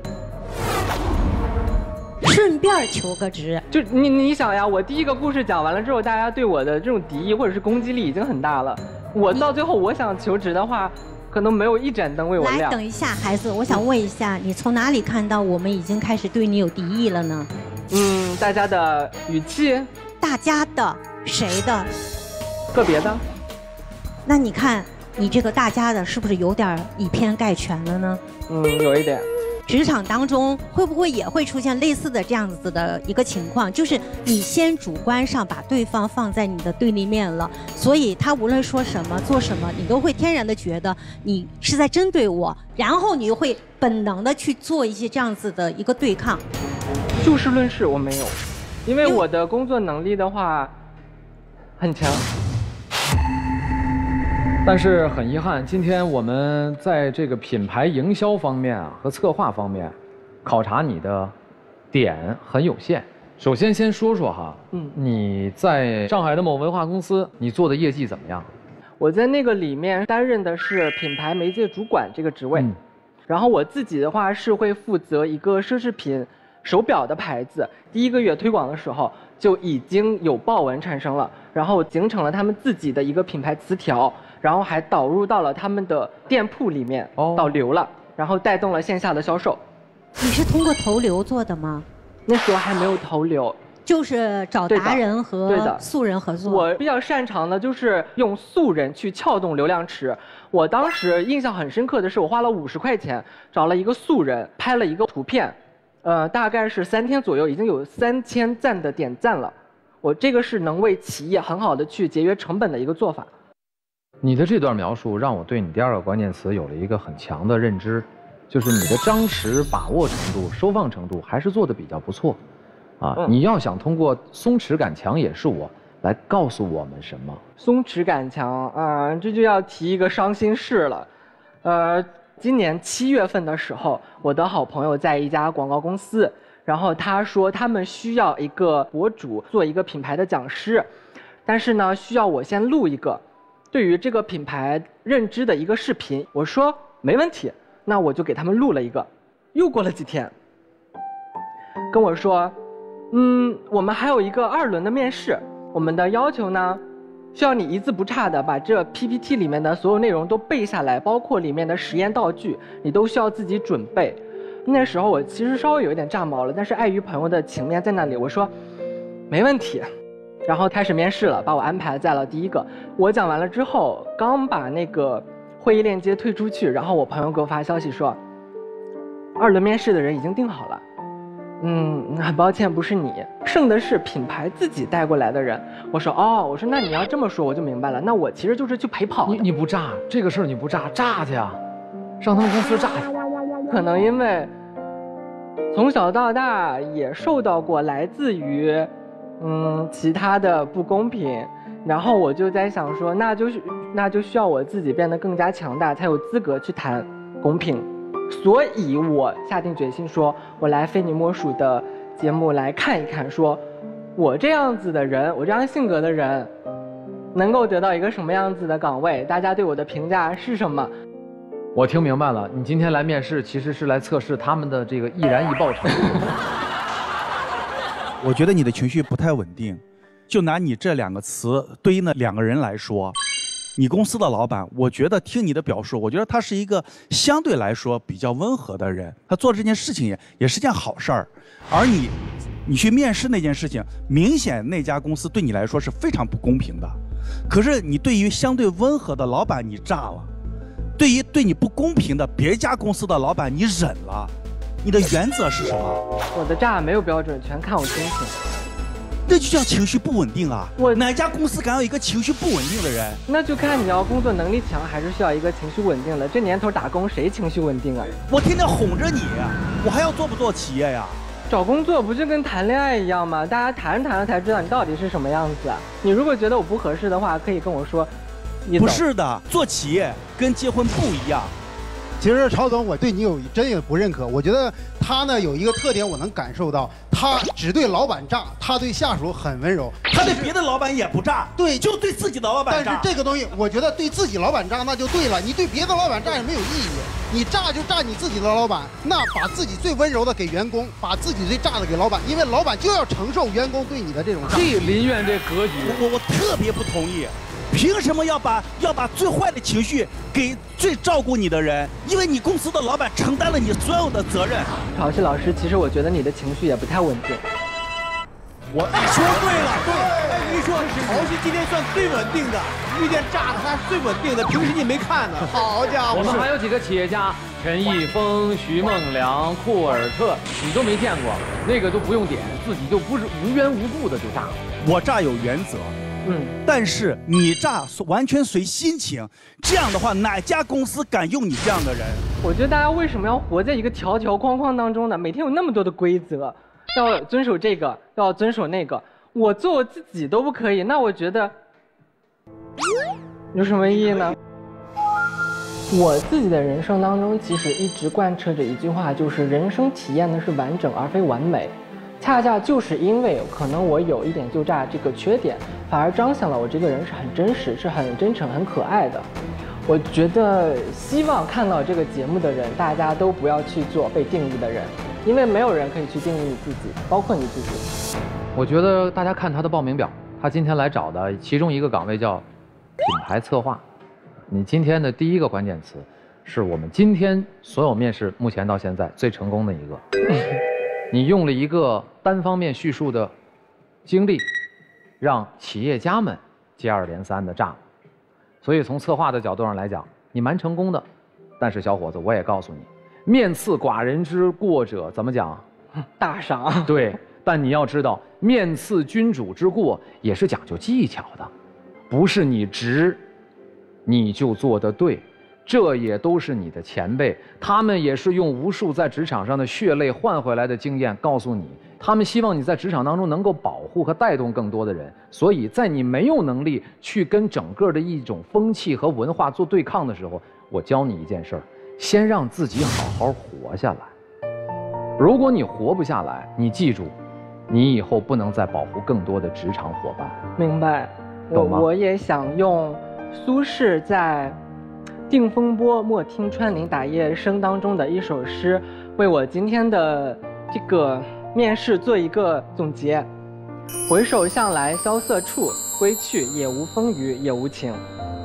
顺便求个职。 就你你想呀，我第一个故事讲完了之后，大家对我的这种敌意或者是攻击力已经很大了。我到最后我想求职的话，可能没有一盏灯为我亮。 来，等一下，孩子，我想问一下，你从哪里看到我们已经开始对你有敌意了呢？ 嗯，大家的语气。 大家的。谁的？ 个别的。 那你看，你这个大家的是不是有点以偏概全了呢？ 嗯，有一点。 职场当中会不会也会出现类似的这样子的一个情况？就是你先主观上把对方放在你的对立面了，所以他无论说什么做什么，你都会天然的觉得你是在针对我，然后你又会本能的去做一些这样子的一个对抗。 就事论事，我没有，因为我的工作能力的话。很强， 但是很遗憾，今天我们在这个品牌营销方面啊和策划方面，考察你的点很有限。首先先说说哈，嗯，你在上海的某文化公司，你做的业绩怎么样？ 我在那个里面担任的是品牌媒介主管这个职位，嗯、然后我自己的话是会负责一个奢侈品手表的牌子，第一个月推广的时候就已经有爆文产生了，然后形成了他们自己的一个品牌词条，然后还导入到了他们的店铺里面，哦、导流了，然后带动了线下的销售。 你是通过投流做的吗？ 那时候还没有投流， 就是找达人和素人合作。 我比较擅长的就是用素人去撬动流量池。我当时印象很深刻的是，我花了五十块钱找了一个素人拍了一个图片。呃，大概是三天左右，已经有三千赞的点赞了。我这个是能为企业很好的去节约成本的一个做法。 你的这段描述让我对你第二个关键词有了一个很强的认知，就是你的张弛把握程度、收放程度还是做得比较不错。啊，嗯、你要想通过松弛感强也是我来告诉我们什么？ 松弛感强啊、呃，这就要提一个伤心事了，呃。今年七月份的时候，我的好朋友在一家广告公司，然后他说他们需要一个博主做一个品牌的讲师，但是呢，需要我先录一个对于这个品牌认知的一个视频。我说没问题，那我就给他们录了一个。又过了几天，跟我说，嗯，我们还有一个二轮的面试，我们的要求呢，需要你一字不差的把这 P P T 里面的所有内容都背下来，包括里面的实验道具，你都需要自己准备。那时候我其实稍微有一点炸毛了，但是碍于朋友的情面在那里，我说， 没问题。然后开始面试了，把我安排在了第一个。我讲完了之后，刚把那个会议链接推出去，然后我朋友给我发消息说，二轮面试的人已经定好了。嗯，很抱歉，不是你，剩的是品牌自己带过来的人。我说哦，我说那你要这么说我就明白了，那我其实就是去陪跑的。 你你不炸这个事儿你不炸炸去啊，上他们公司炸去。 可能因为从小到大也受到过来自于嗯其他的不公平，然后我就在想说，那就是那就需要我自己变得更加强大，才有资格去谈公平。所以我下定决心说，我来非你莫属的节目来看一看，说我这样子的人，我这样性格的人，能够得到一个什么样子的岗位，大家对我的评价是什么。 我听明白了，你今天来面试其实是来测试他们的这个易燃易爆程度。 我觉得你的情绪不太稳定，就拿你这两个词对应的两个人来说，你公司的老板，我觉得听你的表述，我觉得他是一个相对来说比较温和的人，他做这件事情也也是件好事儿。而你，你去面试那件事情，明显那家公司对你来说是非常不公平的。可是你对于相对温和的老板，你炸了；对于对你不公平的别家公司的老板，你忍了。你的原则是什么？ 我的炸没有标准，全看我心情。 这就叫情绪不稳定啊！我哪家公司敢有一个情绪不稳定的人？ 那就看你要工作能力强，还是需要一个情绪稳定的。这年头打工谁情绪稳定啊？ 我天天哄着你，我还要做不做企业呀？ 找工作不就跟谈恋爱一样吗？大家谈着谈着才知道你到底是什么样子啊！你如果觉得我不合适的话，可以跟我说。你不是的，做企业跟结婚不一样。 其实曹总，我对你有真也不认可。我觉得他呢有一个特点，我能感受到，他只对老板炸，他对下属很温柔。 他对别的老板也不炸， 对， 就对自己的老板炸。 但是这个东西，我觉得对自己老板炸那就对了，你对别的老板炸也没有意义。你炸就炸你自己的老板，那把自己最温柔的给员工，把自己最炸的给老板，因为老板就要承受员工对你的这种炸。 这林院这格局， 我我特别不同意。凭什么要把要把最坏的情绪给最照顾你的人？因为你公司的老板承担了你所有的责任。 曹曦老师，其实我觉得你的情绪也不太稳定。 我说对了，对，哎，你说曹曦今天算最稳定的，遇见炸的他是最稳定的，平时你没看呢。好家伙！ 我们还有几个企业家，陈毅峰、徐梦良、库尔特，你都没见过，那个都不用点，自己就不是无缘无故的就炸。 我炸有原则。嗯，但是你炸完全随心情，这样的话，哪家公司敢用你这样的人？ 我觉得大家为什么要活在一个条条框框当中呢？每天有那么多的规则，要遵守这个，要遵守那个，我做我自己都不可以，那我觉得有什么意义呢？我自己的人生当中，其实一直贯彻着一句话，就是人生体验的是完整而非完美。恰恰就是因为可能我有一点就炸这个缺点，反而彰显了我这个人是很真实、是很真诚、很可爱的。我觉得希望看到这个节目的人，大家都不要去做被定义的人，因为没有人可以去定义你自己，包括你自己。 我觉得大家看他的报名表，他今天来找的其中一个岗位叫品牌策划。你今天的第一个关键词，是我们今天所有面试目前到现在最成功的一个。你用了一个单方面叙述的经历，让企业家们接二连三的炸，所以从策划的角度上来讲，你蛮成功的。但是小伙子，我也告诉你，面刺寡人之过者怎么讲？ 大赏。 对，但你要知道，面刺君主之过也是讲究技巧的，不是你直，你就做得对。这也都是你的前辈，他们也是用无数在职场上的血泪换回来的经验告诉你，他们希望你在职场当中能够保护和带动更多的人。所以在你没有能力去跟整个的一种风气和文化做对抗的时候，我教你一件事儿，先让自己好好活下来。如果你活不下来，你记住，你以后不能再保护更多的职场伙伴。 明白。我我也想用苏轼在定风波，莫听穿林打叶声当中的一首诗，为我今天的这个面试做一个总结。回首向来萧瑟处，归去，也无风雨也无晴。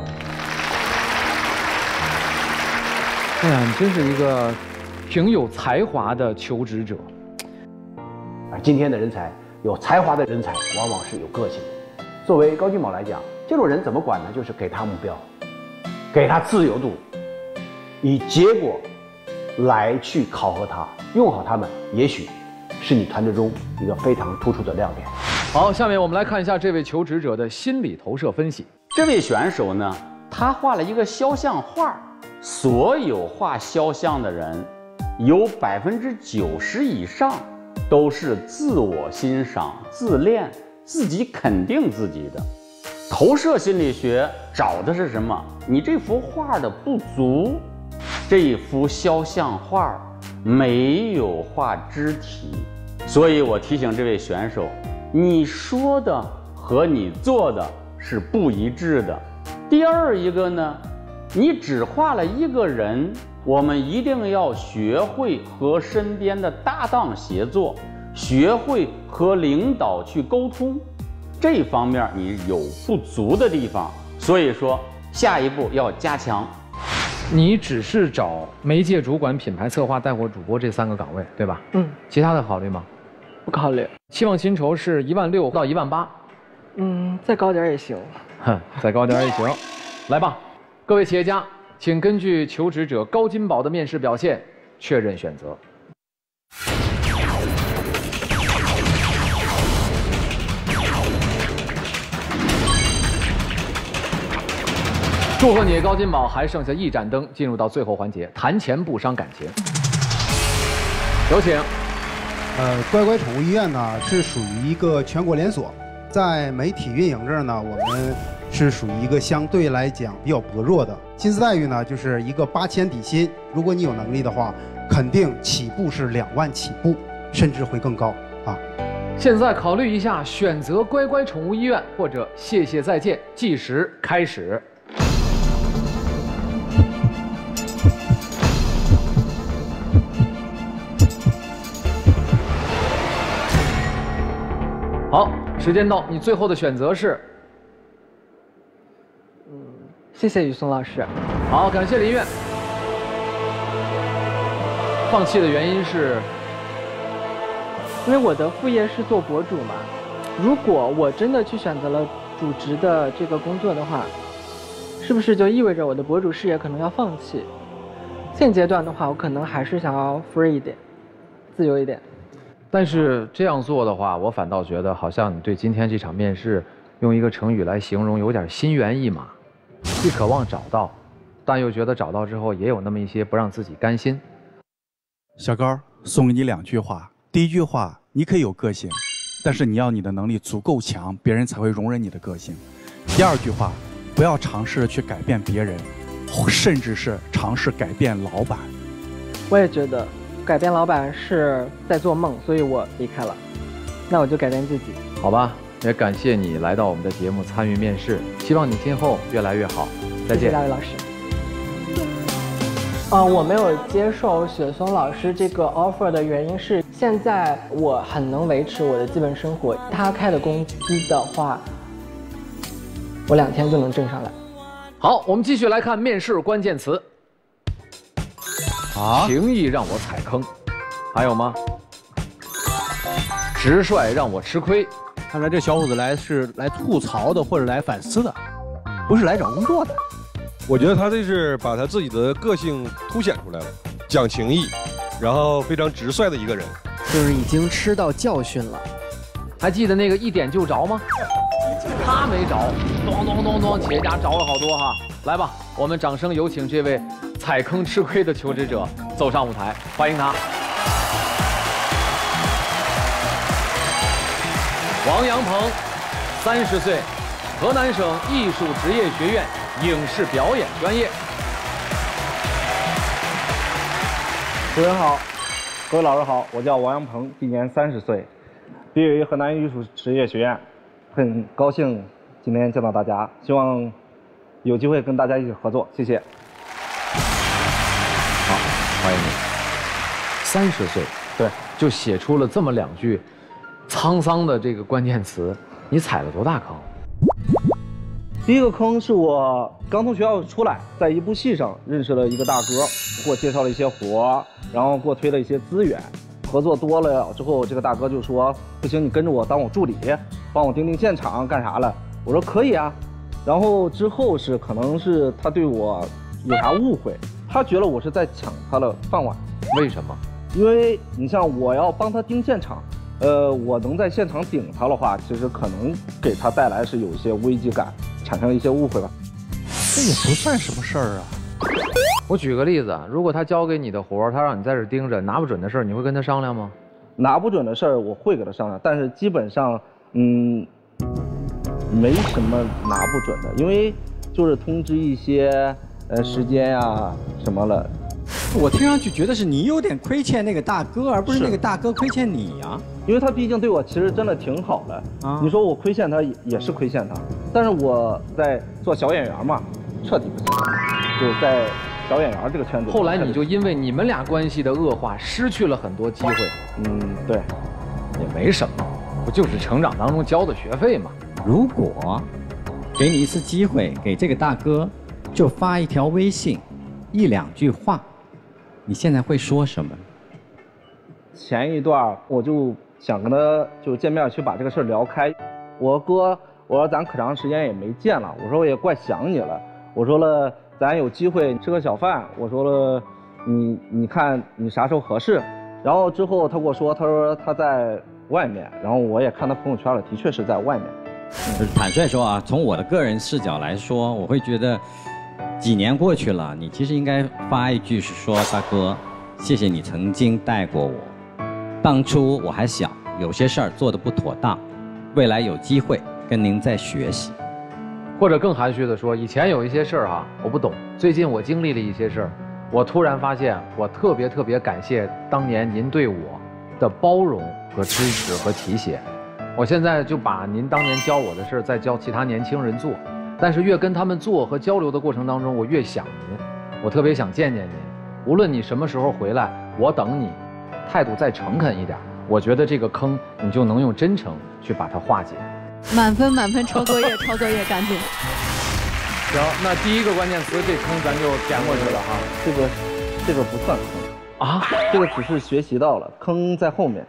哎呀，你真是一个挺有才华的求职者。 而今天的人才有才华的人才往往是有个性的。作为高金宝来讲，这种人怎么管呢？就是给他目标，给他自由度，以结果来去考核他，用好他们，也许是你团队中一个非常突出的亮点。 好，下面我们来看一下这位求职者的心理投射分析。 这位选手呢，他画了一个肖像画，所有画肖像的人，有百分之九十以上都是自我欣赏、自恋、自己肯定自己的。投射心理学找的是什么？你这幅画的不足，这一幅肖像画没有画肢体，所以我提醒这位选手，你说的和你做的是不一致的。第二一个呢，你只画了一个人，我们一定要学会和身边的搭档协作，学会和领导去沟通，这方面你有不足的地方，所以说下一步要加强。 你只是找媒介主管、品牌策划、带货主播这三个岗位，对吧？嗯。其他的考虑吗？ 不考虑。 期望薪酬是一万六到一万八。 嗯，再高点也行。 哼，再高点也行。来吧，各位企业家，请根据求职者高金宝的面试表现确认选择。祝贺你，高金宝，还剩下一盏灯，进入到最后环节，谈钱不伤感情。有请。 呃，乖乖宠物医院呢是属于一个全国连锁，在媒体运营这儿呢，我们是属于一个相对来讲比较薄弱的。薪资待遇呢就是一个八千底薪，如果你有能力的话，肯定起步是两万起步，甚至会更高啊。 现在考虑一下，选择乖乖宠物医院或者谢谢再见，计时开始。好，时间到，你最后的选择是？ 嗯，谢谢雨松老师。 好，感谢林苑。放弃的原因是？ 因为我的副业是做博主嘛。如果我真的去选择了主职的这个工作的话，是不是就意味着我的博主事业可能要放弃？现阶段的话，我可能还是想要 free 一点，自由一点。 但是这样做的话，我反倒觉得好像你对今天这场面试，用一个成语来形容，有点心猿意马，既渴望找到，但又觉得找到之后也有那么一些不让自己甘心。 小高，送给你两句话。第一句话，你可以有个性，但是你要你的能力足够强，别人才会容忍你的个性。第二句话，不要尝试去改变别人，甚至是尝试改变老板。 我也觉得。改变老板是在做梦，所以我离开了。那我就改变自己。 好吧，也感谢你来到我们的节目参与面试，希望你今后越来越好。再见， 谢谢大卫老师。呃，我没有接受雪松老师这个 offer 的原因是，现在我很能维持我的基本生活。他开的工资的话，我两天就能挣上来。 好，我们继续来看面试关键词。啊！情谊让我踩坑，还有吗？直率让我吃亏。 看来这小伙子来是来吐槽的，或者来反思的，不是来找工作的。 我觉得他这是把他自己的个性凸显出来了，讲情义，然后非常直率的一个人， 就是已经吃到教训了。 还记得那个一点就着吗？他没着，咚咚咚咚，企业家着了好多哈。来吧，我们掌声有请这位踩坑吃亏的求职者走上舞台，欢迎他。王阳鹏，三十岁，河南省艺术职业学院影视表演专业。 主持人好，各位老师好，我叫王阳鹏，今年三十岁，毕业于河南艺术职业学院，很高兴今天见到大家，希望有机会跟大家一起合作，谢谢。 好，欢迎你。三十岁，对，就写出了这么两句沧桑的这个关键词，你踩了多大坑？ 第一个坑是我刚从学校出来，在一部戏上认识了一个大哥，给我介绍了一些活，然后给我推了一些资源。 合作多了之后，这个大哥就说不行，你跟着我当我助理，帮我盯盯现场干啥了？我说可以啊。然后之后是可能是他对我有啥误会，他觉得我是在抢他的饭碗。 为什么？ 因为你像我要帮他盯现场，呃，我能在现场顶他的话，其实可能给他带来是有一些危机感，产生一些误会吧。 这也不算什么事儿啊。 我举个例子，如果他交给你的活儿，他让你在这盯着，拿不准的事儿，你会跟他商量吗？ 拿不准的事儿我会跟他商量，但是基本上，嗯，没什么拿不准的，因为就是通知一些呃时间呀什么了。 我听上去觉得是你有点亏欠那个大哥，而不是那个大哥亏欠你啊。 因为他毕竟对我其实真的挺好的啊。你说我亏欠他也是亏欠他，但是我在做小演员嘛，彻底不行，就是在小演员这个圈子。 后来你就因为你们俩关系的恶化，失去了很多机会。 嗯，对， 也没什么，不就是成长当中交的学费吗？ 如果给你一次机会，给这个大哥就发一条微信，一两句话。你现在会说什么？ 前一段我就想跟他就见面去把这个事儿聊开。我说哥，我说咱可长时间也没见了，我说我也怪想你了。我说了，咱有机会吃个小饭。我说了，你你看你啥时候合适？然后之后他跟我说，他说他在外面，然后我也看他朋友圈了，的确是在外面。 嗯、坦率说啊，从我的个人视角来说，我会觉得。几年过去了，你其实应该发一句是说，大哥，谢谢你曾经带过我。当初我还小，有些事儿做得不妥当，未来有机会跟您再学习。 或者更含蓄的说，以前有一些事儿哈，我不懂，最近我经历了一些事儿，我突然发现，我特别特别感谢当年您对我的包容和支持和提携。我现在就把您当年教我的事儿再教其他年轻人做。但是越跟他们做和交流的过程当中，我越想您，我特别想见见您。无论你什么时候回来，我等你，态度再诚恳一点，我觉得这个坑你就能用真诚去把它化解。 满分满分，抄作业抄作业，赶紧。 行，那第一个关键词这坑咱就填过去了哈。 这个这个不算坑啊， 这个只是学习到了，坑在后面。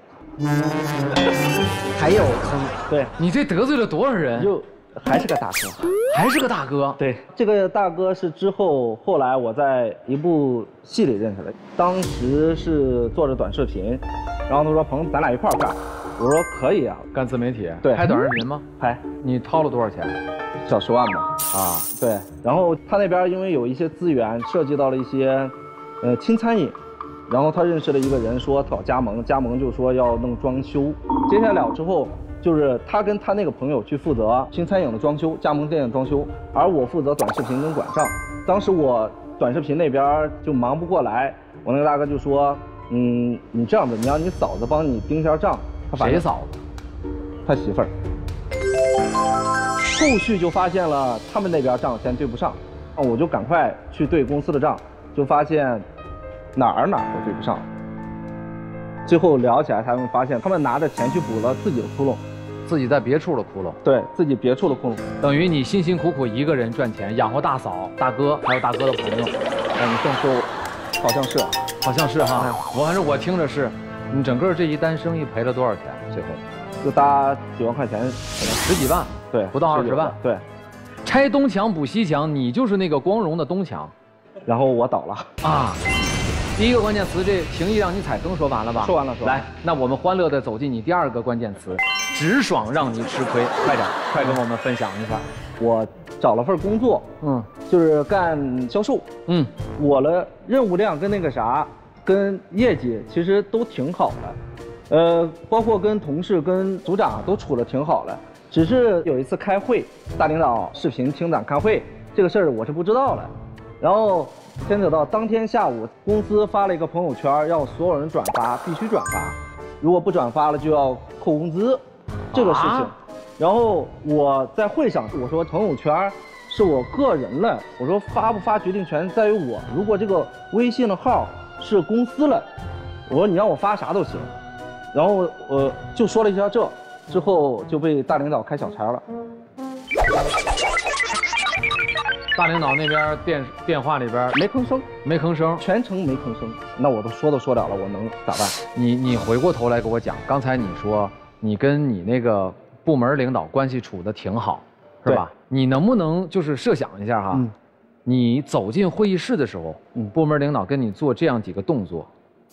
还有坑， 对你这得罪了多少人？ 就还是个大哥。 还是个大哥， 对，这个大哥是之后后来我在一部戏里认识的，当时是做着短视频，然后他说鹏，咱俩一块儿干，我说可以啊， 干自媒体， 对， 拍短视频吗？ 拍， 你掏了多少钱？ 小十万吧。啊，对，然后他那边因为有一些资源，涉及到了一些，呃，轻餐饮，然后他认识了一个人说搞加盟，加盟就说要弄装修，接下来之后。就是他跟他那个朋友去负责新餐饮的装修、加盟店的装修，而我负责短视频跟管账。当时我短视频那边就忙不过来，我那个大哥就说：“嗯，你这样子，你让你嫂子帮你盯一下账。” 谁嫂子？ 他媳妇儿。后续就发现了他们那边账先对不上，我就赶快去对公司的账，就发现哪儿哪儿都对不上。最后聊起来，他们发现他们拿着钱去补了自己的窟窿， 自己在别处的窟窿， 对自己别处的窟窿， 等于你辛辛苦苦一个人赚钱，养活大嫂、大哥，还有大哥的朋友。 哎，你这么说，好像是， 好像是哈。我反正我听着是，你整个这一单生意赔了多少钱？最后就搭几万块钱，可能十几万， 对， 不到二十万， 对。 拆东墙补西墙，你就是那个光荣的东墙， 然后我倒了啊。第一个关键词，这情谊让你踩坑说完了吧？ 说完了，说完了。来，那我们欢乐的走进你第二个关键词，直爽让你吃亏，快点，快跟我们分享一下。 我找了份工作，嗯，就是干销售，嗯，我的任务量跟那个啥，跟业绩其实都挺好的，呃，包括跟同事、跟组长都处得挺好的。只是有一次开会，大领导视频听咱开会，这个事儿我是不知道的，然后。牵扯到当天下午，公司发了一个朋友圈，要所有人转发，必须转发，如果不转发了就要扣工资，这个事情。啊、然后我在会上我说朋友圈是我个人的，我说发不发决定权在于我。如果这个微信的号是公司了，我说你让我发啥都行。然后我、呃、就说了一下这，之后就被大领导开小差了。 大领导那边电电话里边没吭声， 没吭声， 全程没吭声。那我都说都说了了，我能咋办？ 你你回过头来给我讲，刚才你说你跟你那个部门领导关系处得挺好，是吧？你能不能就是设想一下哈？嗯、你走进会议室的时候，嗯、部门领导跟你做这样几个动作，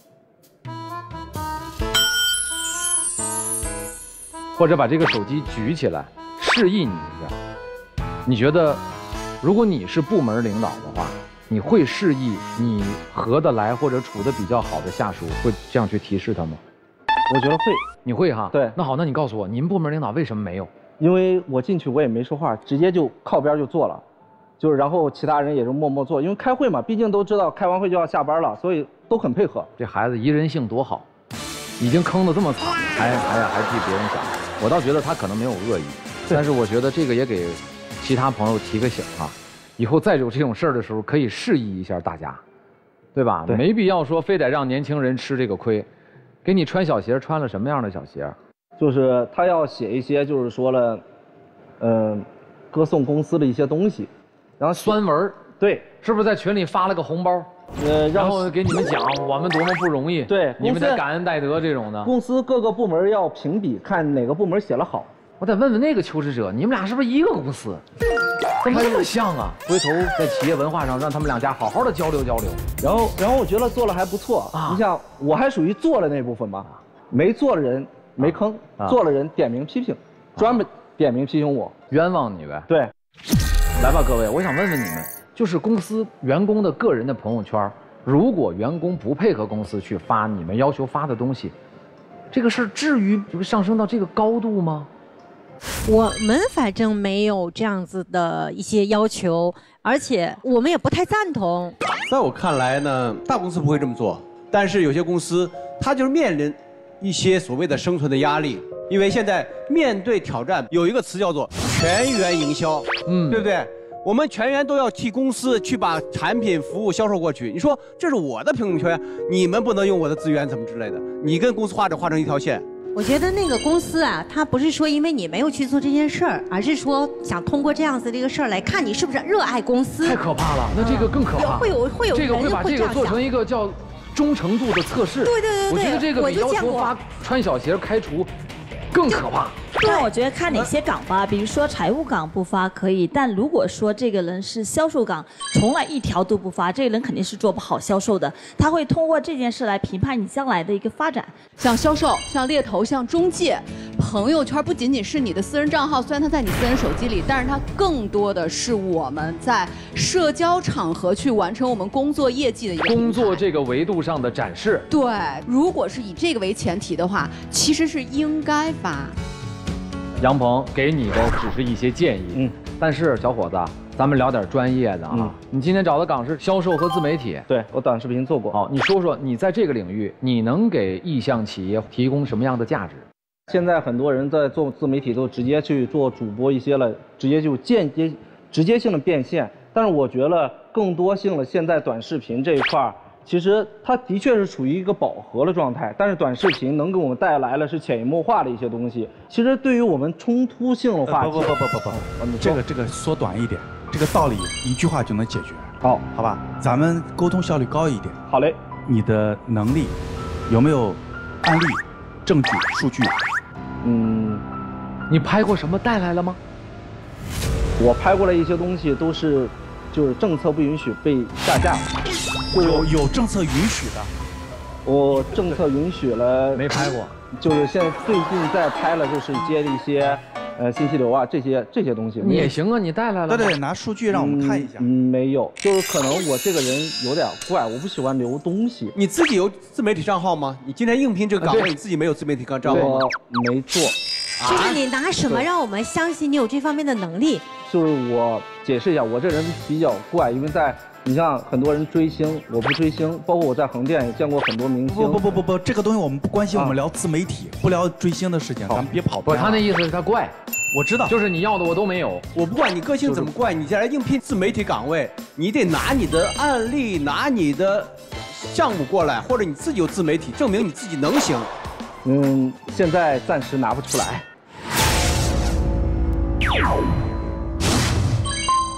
或者把这个手机举起来示意你一下。你觉得，如果你是部门领导的话，你会示意你合得来或者处得比较好的下属，会这样去提示他吗？ 我觉得会。 你会哈？ 对。 那好，那你告诉我，您部门领导为什么没有？ 因为我进去我也没说话，直接就靠边就坐了，就是然后其他人也是默默坐，因为开会嘛，毕竟都知道开完会就要下班了，所以都很配合。 这孩子宜人性多好，已经坑得这么惨，还还还替别人想。我倒觉得他可能没有恶意，但是我觉得这个也给其他朋友提个醒哈，以后再有这种事儿的时候，可以示意一下大家，对吧？对，没必要说非得让年轻人吃这个亏。给你穿小鞋，穿了什么样的小鞋？ 就是他要写一些，就是说了，嗯、呃，歌颂公司的一些东西，然后酸文， 对， 是不是在群里发了个红包？呃，然后给你们讲我们多么不容易， 对， 你们得感恩戴德这种的。 公司各个部门要评比，看哪个部门写得好。 我得问问那个求职者，你们俩是不是一个公司？怎么这么像啊？回头在企业文化上让他们两家好好的交流交流。 然后，然后我觉得做了还不错啊。你像我还属于做了那部分吧，没做的人没坑，啊、做了人点名批评，专门点名批评我， 冤枉你呗。 对， 来吧，各位，我想问问你们，就是公司员工的个人的朋友圈，如果员工不配合公司去发你们要求发的东西，这个事儿至于上升到这个高度吗？ 我们反正没有这样子的一些要求，而且我们也不太赞同。 在我看来呢，大公司不会这么做，但是有些公司它就是面临一些所谓的生存的压力，因为现在面对挑战，有一个词叫做全员营销，嗯，对不对？我们全员都要替公司去把产品服务销售过去。你说这是我的朋友圈，你们不能用我的资源怎么之类的？你跟公司画着画成一条线。 我觉得那个公司啊，他不是说因为你没有去做这件事儿，而是说想通过这样子的一个事儿来看你是不是热爱公司。 太可怕了，那这个更可怕。 会有会有这个会把这个做成一个叫忠诚度的测试。 对对对对， 我觉得这个比要求发穿小鞋开除更可怕。 但我觉得看哪些岗吧，比如说财务岗不发可以，但如果说这个人是销售岗，从来一条都不发，这个人肯定是做不好销售的。他会通过这件事来评判你将来的一个发展。 像销售、像猎头、像中介，朋友圈不仅仅是你的私人账号，虽然它在你私人手机里，但是它更多的是我们在社交场合去完成我们工作业绩的一个工作这个维度上的展示。 对，如果是以这个为前提的话，其实是应该发。 杨鹏给你的只是一些建议，嗯，但是小伙子，咱们聊点专业的啊。嗯、你今天找的岗是销售和自媒体， 对我短视频做过。 好，你说说你在这个领域，你能给意向企业提供什么样的价值？ 现在很多人在做自媒体都直接去做主播一些了，直接就间接、直接性的变现。但是我觉得更多性的现在短视频这一块儿。其实它的确是处于一个饱和的状态，但是短视频能给我们带来了是潜移默化的一些东西。其实对于我们冲突性的话题， 不不不不不不，这个这个缩短一点，这个道理一句话就能解决。 好， 好吧，咱们沟通效率高一点。 好嘞， 你的能力有没有案例、证据、数据？ 嗯， 你拍过什么带来了吗？ 我拍过的一些东西都是，就是政策不允许被下架。 有有政策允许的， 我政策允许了， 没拍过， 就是现在最近在拍了，就是接一些呃信息流啊这些这些东西。 你也行啊，你带来了。 对对，拿数据让我们看一下。 嗯，没有，就是可能我这个人有点怪，我不喜欢留东西。 你自己有自媒体账号吗？你今天应聘这个岗位，你自己没有自媒体账号吗？ 我没做。 就是你拿什么让我们相信你有这方面的能力？ 就是我解释一下，我这人比较怪，因为在。你像很多人追星，我不追星，包括我在横店也见过很多明星。 不不不不不，这个东西我们不关心，我们聊自媒体，不聊追星的事情，咱们别跑偏。 不，他那意思是他怪， 我知道， 就是你要的我都没有。 我不管你个性怎么怪，你将来应聘自媒体岗位，你得拿你的案例，拿你的项目过来，或者你自己有自媒体，证明你自己能行。 嗯，现在暂时拿不出来。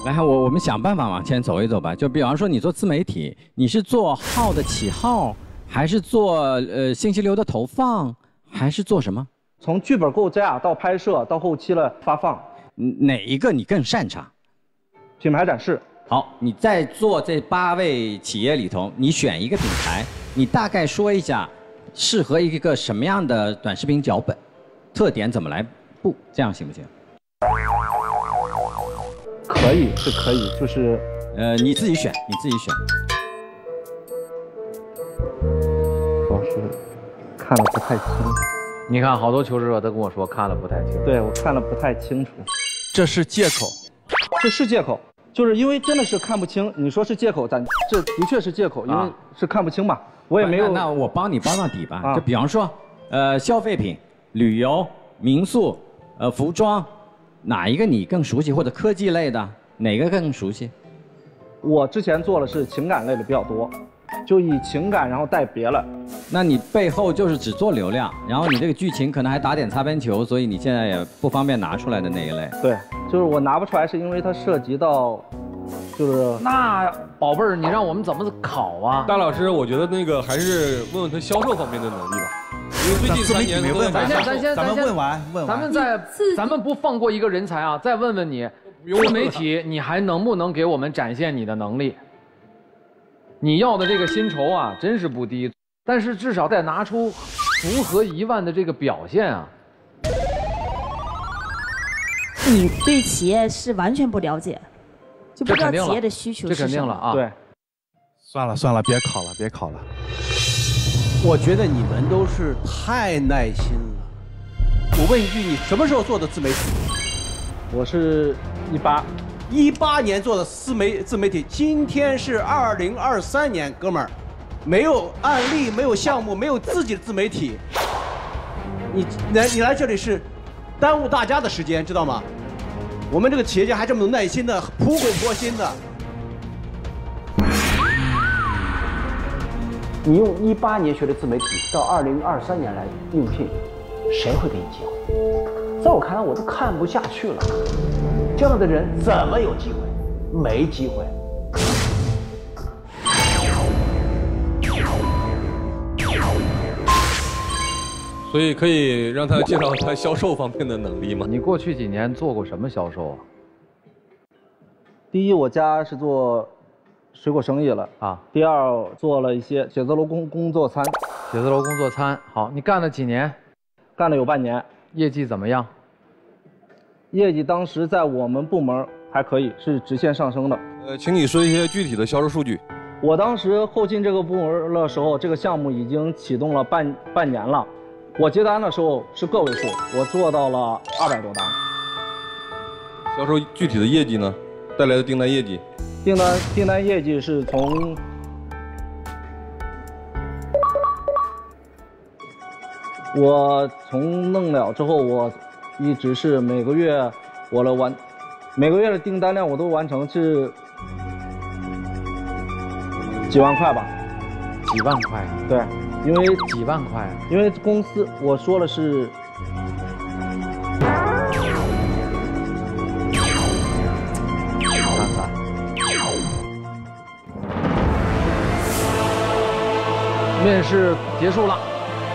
来，我我们想办法往前走一走吧。就比方说，你做自媒体，你是做号的起号，还是做呃信息流的投放，还是做什么？ 从剧本构架到拍摄到后期的发放， 哪一个你更擅长？ 品牌展示。 好，你在做这八位企业里头，你选一个品牌，你大概说一下适合一个什么样的短视频脚本，特点怎么来布，这样行不行？ 可以，是可以，就是呃你自己选，你自己选。 主要是看了不太清。 你看，好多求职者都跟我说看了不太清。 对，我看了不太清楚。 这是借口， 这是借口，就是因为真的是看不清。你说是借口，咱这的确是借口，因为是看不清嘛。我也没有。 那, 那我帮你帮到底吧。 啊、 就比方说，呃，消费品、旅游、民宿、呃，服装，哪一个你更熟悉？或者科技类的，哪个更熟悉？ 我之前做的是情感类的比较多，就以情感然后带别了。 那你背后就是只做流量，然后你这个剧情可能还打点擦边球，所以你现在也不方便拿出来的那一类。 对，就是我拿不出来，是因为它涉及到，就是那宝贝儿，你让我们怎么考啊？ 大老师，我觉得那个还是问问他销售方面的能力吧，因为最近三年没问完， 咱先咱先咱们问完问完， 咱们再咱们不放过一个人才啊！再问问你，自媒体你还能不能给我们展现你的能力？你要的这个薪酬啊，真是不低。但是至少得拿出符合一万的这个表现啊！ 你对企业是完全不了解，就不知道企业的需求是什么。 这肯定了啊！ 对， 算了算了，别考了，别考了。 我觉得你们都是太耐心了。我问一句，你什么时候做的自媒体？ 我是一八一八年做的自媒自媒体，今天是二零二三年，哥们儿。没有案例，没有项目，没有自己的自媒体，你来你来这里是耽误大家的时间，知道吗？我们这个企业家还这么有耐心的，苦口婆心的。 你用一八年学的自媒体到二零二三年来应聘，谁会给你机会？在我看来，我都看不下去了。这样的人怎么有机会？没机会。 所以可以让他介绍他销售方面的能力吗？ 你过去几年做过什么销售啊？ 第一，我家是做水果生意了啊。第二，做了一些写字楼工工作餐。 写字楼工作餐，好，你干了几年？ 干了有半年。 业绩怎么样？ 业绩当时在我们部门还可以，是直线上升的。 呃，请你说一些具体的销售数据。 我当时后进这个部门的时候，这个项目已经启动了半半年了。我接单的时候是个位数，我做到了二百多单。 销售具体的业绩呢？带来的订单业绩？ 订单订单业绩是从我从弄了之后，我一直是每个月我的完每个月的订单量我都完成是几万块吧。 几万块？ 对。因为几万块啊？ 因为公司我说了是， 看看，面试结束了。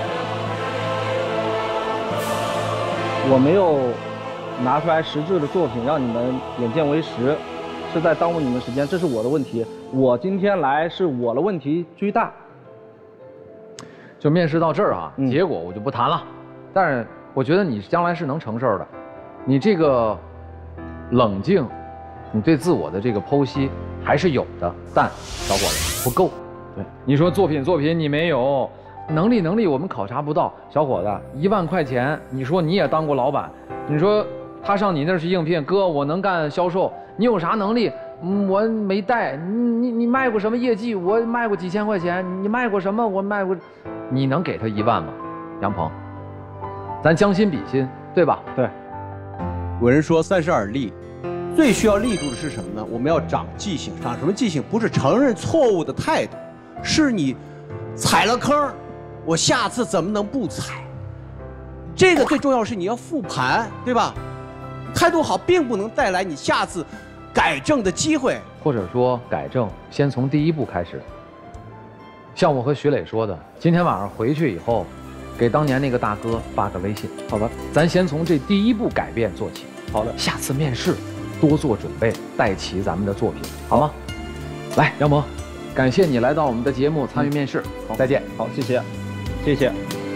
我没有拿出来实质的作品让你们眼见为实，是在耽误你们时间，这是我的问题。我今天来是我的问题居大。 就面试到这儿啊，结果我就不谈了。但是我觉得你将来是能成事儿的，你这个冷静，你对自我的这个剖析还是有的，但小伙子不够。对，你说作品作品你没有，能力能力我们考察不到。小伙子，一万块钱，你说你也当过老板，你说他上你那儿去应聘，哥我能干销售，你有啥能力？我没带，你你你卖过什么业绩？我卖过几千块钱，你卖过什么？我卖过，你能给他一万吗？杨鹏，咱将心比心，对吧？ 对。 古人说三十而立，最需要立住的是什么呢？我们要长记性，长什么记性？不是承认错误的态度，是你踩了坑，我下次怎么能不踩？这个最重要是你要复盘，对吧？态度好并不能带来你下次改正的机会。 或者说改正，先从第一步开始。像我和徐磊说的，今天晚上回去以后，给当年那个大哥发个微信，好吧？咱先从这第一步改变做起。 好的， 下次面试多做准备，带齐咱们的作品，好吗？来，杨萌，感谢你来到我们的节目参与面试，好，再见。 好，谢谢，谢谢。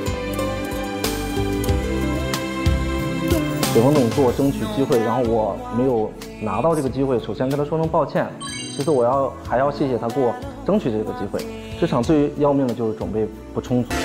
水峰总给我争取机会，然后我没有拿到这个机会，首先跟他说声抱歉。其实我要还要谢谢他给我争取这个机会。这场最要命的就是准备不充足。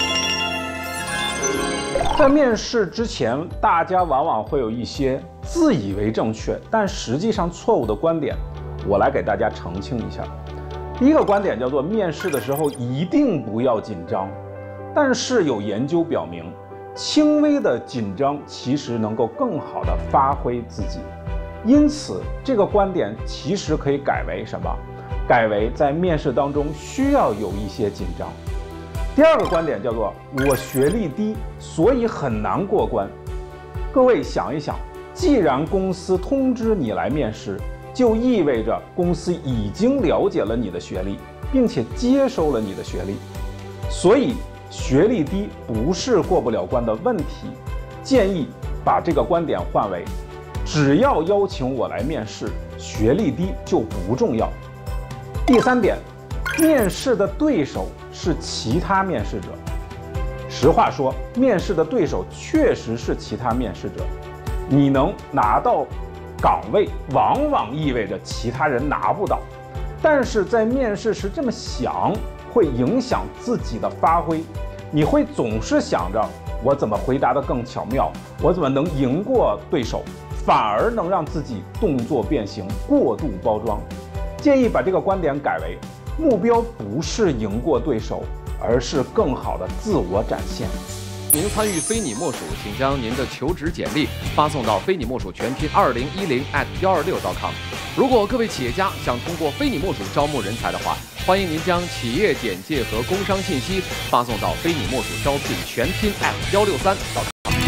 在面试之前，大家往往会有一些自以为正确，但实际上错误的观点，我来给大家澄清一下。第一个观点叫做面试的时候一定不要紧张，但是有研究表明，轻微的紧张其实能够更好的发挥自己。因此，这个观点其实可以改为什么？改为在面试当中需要有一些紧张。第二个观点叫做我学历低，所以很难过关。各位想一想，既然公司通知你来面试，就意味着公司已经了解了你的学历，并且接收了你的学历，所以学历低不是过不了关的问题。建议把这个观点换为，只要邀请我来面试，学历低就不重要。第三点，面试的对手是其他面试者。实话说，面试的对手确实是其他面试者。你能拿到岗位，往往意味着其他人拿不到。但是在面试时这么想，会影响自己的发挥。你会总是想着我怎么回答得更巧妙，我怎么能赢过对手，反而能让自己动作变形，过度包装。建议把这个观点改为，目标不是赢过对手，而是更好的自我展现。 您参与非你莫属，请将您的求职简历发送到非你莫属全拼二零一零 at 幺二六 dot com。如果各位企业家想通过非你莫属招募人才的话，欢迎您将企业简介和工商信息发送到非你莫属招聘全拼 at 幺六三 dot com。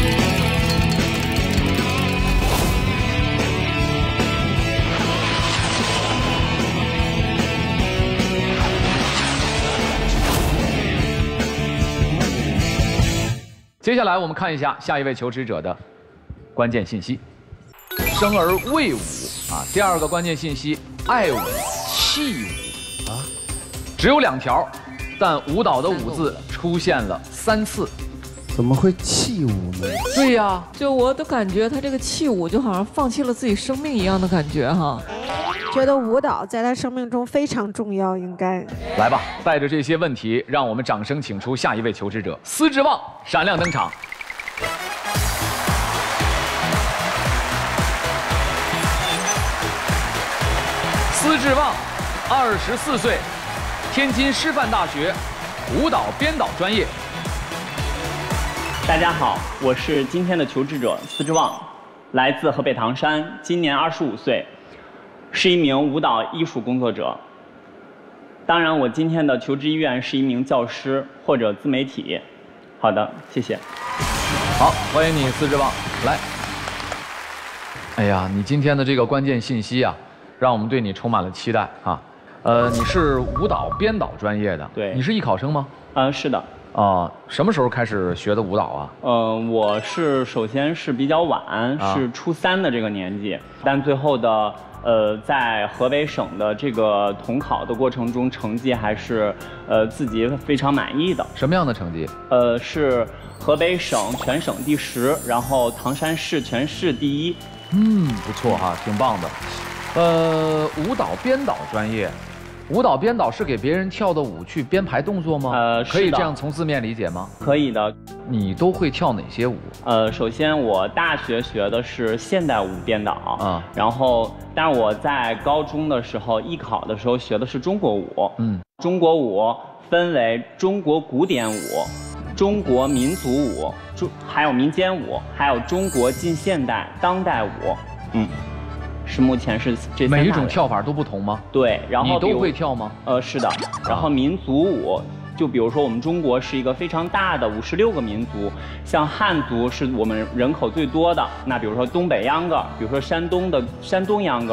接下来我们看一下下一位求职者的关键信息：生而畏武啊。第二个关键信息，爱武弃武啊，只有两条，但舞蹈的舞字出现了三次。 怎么会弃武呢？ 对呀， 就我都感觉他这个弃武就好像放弃了自己生命一样的感觉哈。 觉得舞蹈在他生命中非常重要，应该。 来吧，带着这些问题，让我们掌声请出下一位求职者司志旺闪亮登场。司志旺，二十四岁，天津师范大学舞蹈编导专业。 大家好，我是今天的求职者司志旺，来自河北唐山，今年二十五岁。是一名舞蹈艺术工作者。当然，我今天的求职意愿是一名教师或者自媒体。好的，谢谢。 好，欢迎你，司志旺，来。哎呀，你今天的这个关键信息啊，让我们对你充满了期待啊。呃，你是舞蹈编导专业的， 对， 你是艺考生吗？ 呃，是的。 啊、呃，什么时候开始学的舞蹈啊？ 呃，我是首先是比较晚，啊、是初三的这个年纪，但最后的。呃，在河北省的这个统考的过程中，成绩还是呃自己非常满意的。 什么样的成绩？ 呃，是河北省全省第十，然后唐山市全市第一。 嗯，不错哈，挺棒的。呃，舞蹈编导专业，舞蹈编导是给别人跳的舞去编排动作吗？ 呃， 可以这样从字面理解吗？ 可以的。 你都会跳哪些舞？ 呃，首先我大学学的是现代舞编导啊，然后但是我在高中的时候艺考的时候学的是中国舞。嗯，中国舞分为中国古典舞、中国民族舞、中还有民间舞，还有中国近现代当代舞。嗯。是目前是这每一种跳法都不同吗？ 对，然后你都会跳吗？ 呃，是的。然后民族舞，就比如说我们中国是一个非常大的五十六个民族，像汉族是我们人口最多的。那比如说东北秧歌，比如说山东的山东秧歌，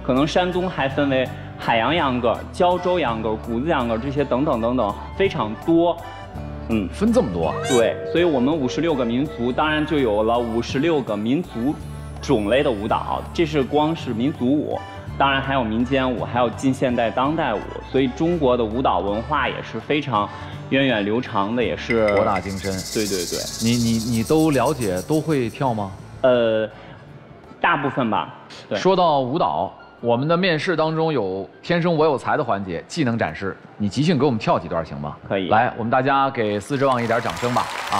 可能山东还分为海洋秧歌、胶州秧歌、谷子秧歌这些等等等等，非常多。嗯， 分这么多？ 对，所以我们五十六个民族，当然就有了五十六个民族种类的舞蹈，这是光是民族舞。当然还有民间舞，还有近现代当代舞，所以中国的舞蹈文化也是非常源远流长的，也是博大精深。 对对对， 你你你都了解，都会跳吗？ 呃，大部分吧。对。 说到舞蹈，我们的面试当中有“天生我有才”的环节，技能展示，你即兴给我们跳几段行吗？ 可以。 来，我们大家给司之旺一点掌声吧！啊。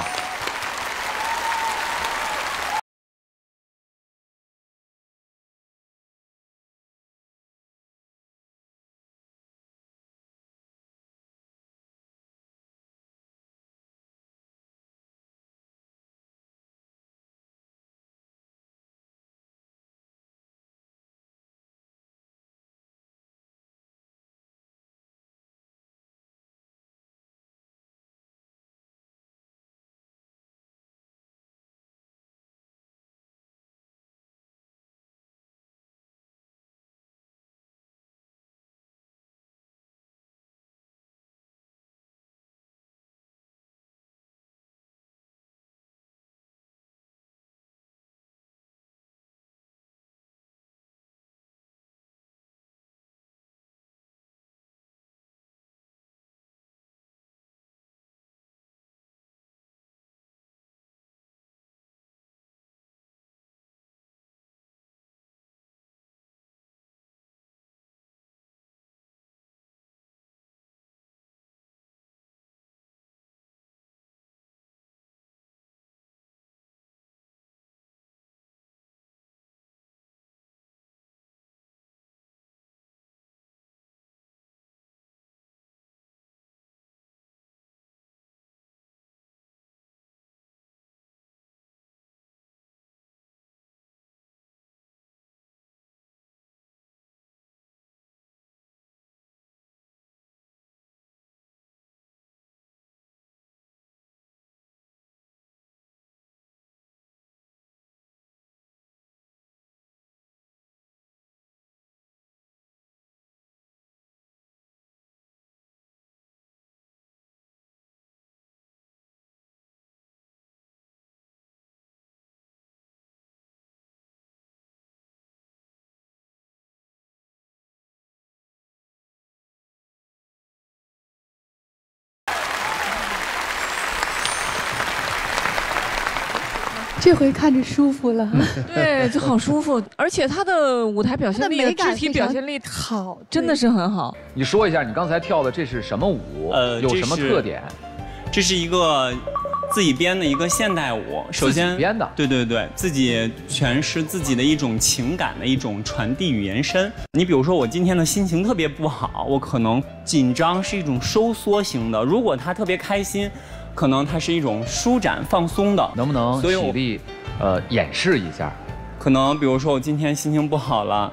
这回看着舒服了，对，就好舒服，而且他的舞台表现力、肢体表现力好，真的是很好。 你说一下，你刚才跳的这是什么舞？ 呃， 有什么特点？ 这是一个自己编的一个现代舞，首先自己编的， 对对对，自己诠释自己的一种情感的一种传递与延伸。你比如说，我今天的心情特别不好，我可能紧张是一种收缩型的；如果他特别开心，可能它是一种舒展放松的。 能不能起立，呃，演示一下？ 可能比如说我今天心情不好了，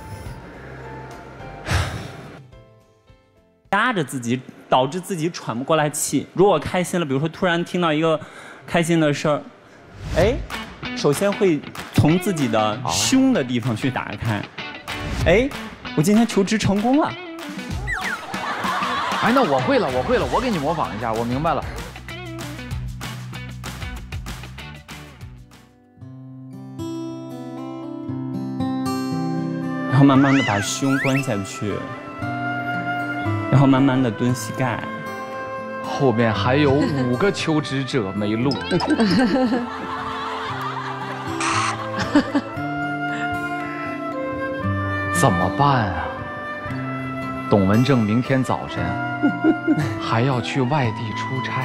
压着自己，导致自己喘不过来气。如果开心了，比如说突然听到一个开心的事儿，哎，首先会从自己的胸的地方去打开。哎，我今天求职成功了。 哎，那我会了，我会了，我给你模仿一下，我明白了。 然后慢慢的把胸关下去，然后慢慢的蹲膝盖。 后面还有五个求职者没录。怎么办啊？董文正明天早晨还要去外地出差。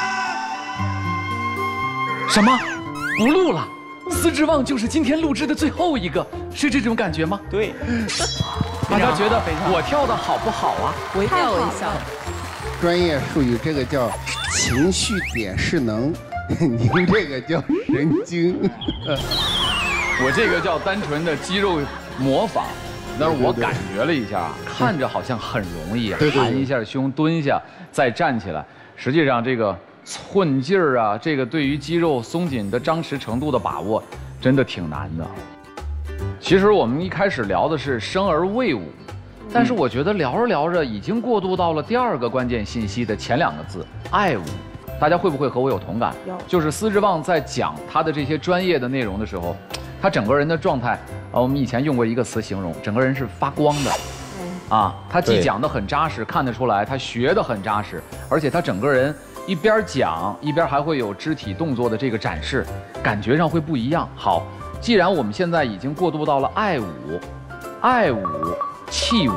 什么？不录了？司之旺就是今天录制的最后一个，是这种感觉吗？ 对。 大家觉得我跳的好不好啊？ 微笑微笑。 专业术语这个叫情绪点势能，您这个叫神经。 我这个叫单纯的肌肉模仿，但是我感觉了一下，看着好像很容易，弹一下胸，蹲下，再站起来。实际上这个寸劲儿啊，这个对于肌肉松紧的张弛程度的把握，真的挺难的。 其实我们一开始聊的是生而为武，但是我觉得聊着聊着已经过渡到了第二个关键信息的前两个字爱武。大家会不会和我有同感？ 有， 就是司志旺在讲他的这些专业的内容的时候，他整个人的状态，啊，我们以前用过一个词形容，整个人是发光的。啊，他既讲得很扎实，看得出来他学得很扎实，而且他整个人一边讲一边还会有肢体动作的这个展示，感觉上会不一样。好，既然我们现在已经过渡到了爱武，爱武器武，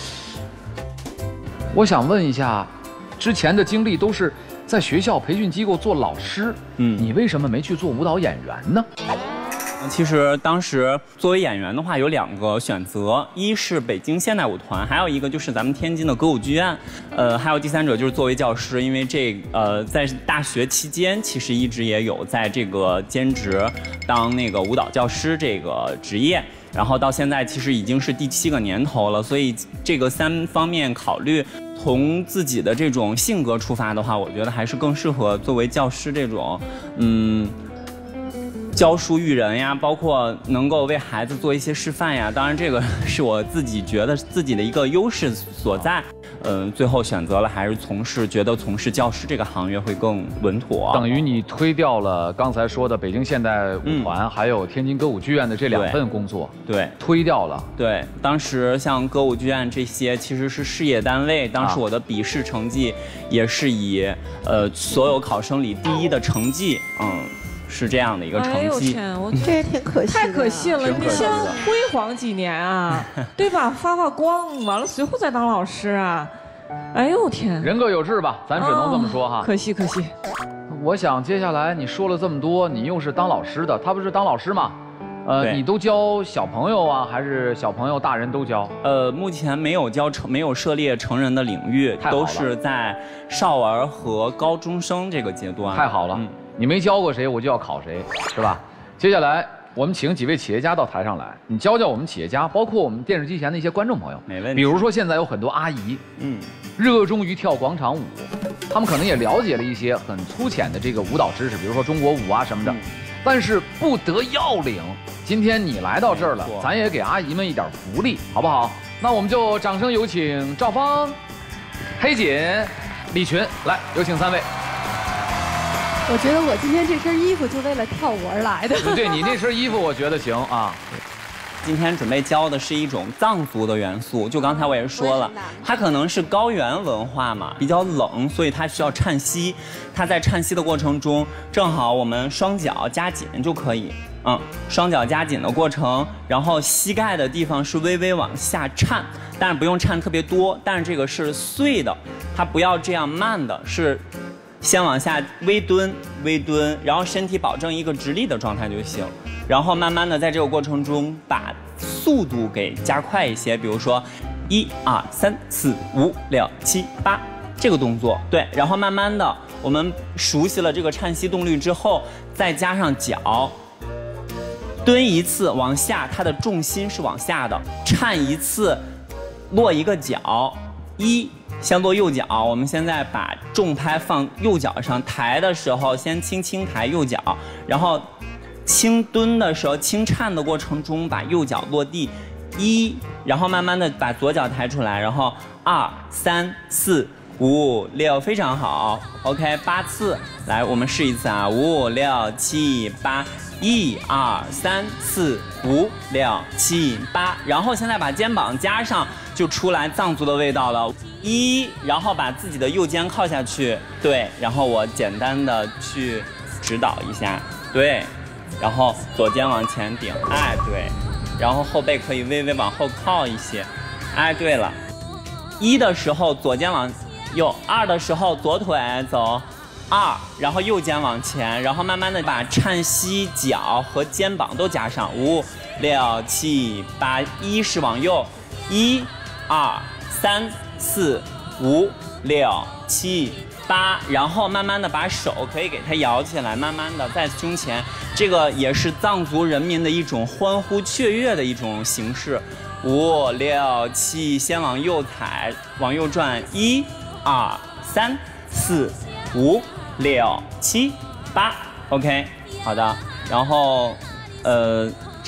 我想问一下，之前的经历都是在学校培训机构做老师，嗯，你为什么没去做舞蹈演员呢？ 其实当时作为演员的话，有两个选择，一是北京现代舞团，还有一个就是咱们天津的歌舞剧院，呃，还有第三者就是作为教师，因为这呃在大学期间其实一直也有在这个兼职当那个舞蹈教师这个职业。然后到现在其实已经是第七个年头了，所以这个三方面考虑，从自己的这种性格出发的话，我觉得还是更适合作为教师这种，嗯，教书育人呀，包括能够为孩子做一些示范呀。当然，这个是我自己觉得自己的一个优势所在。嗯，最后选择了还是从事，觉得从事教师这个行业会更稳妥。 等于你推掉了刚才说的北京现代舞团，嗯、还有天津歌舞剧院的这两份工作， 对， 推掉了。 对，当时像歌舞剧院这些其实是事业单位，当时我的笔试成绩也是以、啊、呃所有考生里第一的成绩，嗯。是这样的一个成绩。哎呦天，我这也挺可惜， 太可惜了。你先辉煌几年啊，对吧？发发光，完了随后再当老师啊。哎呦天， 人各有志吧，咱只能这么说哈。 哦、可惜可惜。 我想接下来你说了这么多，你又是当老师的，他不是当老师吗？呃，你都教小朋友啊，还是小朋友、大人都教？ 呃，目前没有教成，没有涉猎成人的领域，都是在少儿和高中生这个阶段。 太好了。嗯，你没教过谁，我就要考谁，是吧？接下来我们请几位企业家到台上来，你教教我们企业家，包括我们电视机前的一些观众朋友。 没问题。 比如说现在有很多阿姨，嗯，热衷于跳广场舞，他们可能也了解了一些很粗浅的这个舞蹈知识，比如说中国舞啊什么的，嗯、但是不得要领。今天你来到这儿了，咱也给阿姨们一点福利，好不好？那我们就掌声有请赵芳、黑锦、李群，来，有请三位。 我觉得我今天这身衣服就为了跳舞而来的。 对，你那身衣服我觉得行啊。 今天准备教的是一种藏族的元素，就刚才我也说了，它可能是高原文化嘛，比较冷，所以它需要颤息。它在颤息的过程中，正好我们双脚夹紧就可以。嗯，双脚夹紧的过程，然后膝盖的地方是微微往下颤，但是不用颤特别多，但是这个是碎的，它不要这样慢的，是先往下微蹲，微蹲，然后身体保证一个直立的状态就行，然后慢慢的在这个过程中把速度给加快一些，比如说一二三四五六七八这个动作，对，然后慢慢的我们熟悉了这个颤息动律之后，再加上脚。蹲一次往下，它的重心是往下的；颤一次，落一个脚，一先落右脚。我们现在把重拍放右脚上，抬的时候先轻轻抬右脚，然后轻蹲的时候，轻颤的过程中把右脚落地，一，然后慢慢的把左脚抬出来，然后二三四五六，非常好 ，OK， 八次，来我们试一次啊，五六七八。一二三四五六七八，然后现在把肩膀加上，就出来藏族的味道了。一，然后把自己的右肩靠下去，对，然后我简单的去指导一下，对，然后左肩往前顶，哎对，然后后背可以微微往后靠一些，哎对了，一的时候左肩往右，二的时候左腿走。二，然后右肩往前，然后慢慢的把颤息、脚和肩膀都加上。五、六、七、八，一是往右，一、二、三、四、五、六、七、八，然后慢慢的把手可以给它摇起来，慢慢的在胸前，这个也是藏族人民的一种欢呼雀跃的一种形式。五、六、七，先往右踩，往右转，一、二、三、四、五。六七八 ，OK， 好的。然后，呃，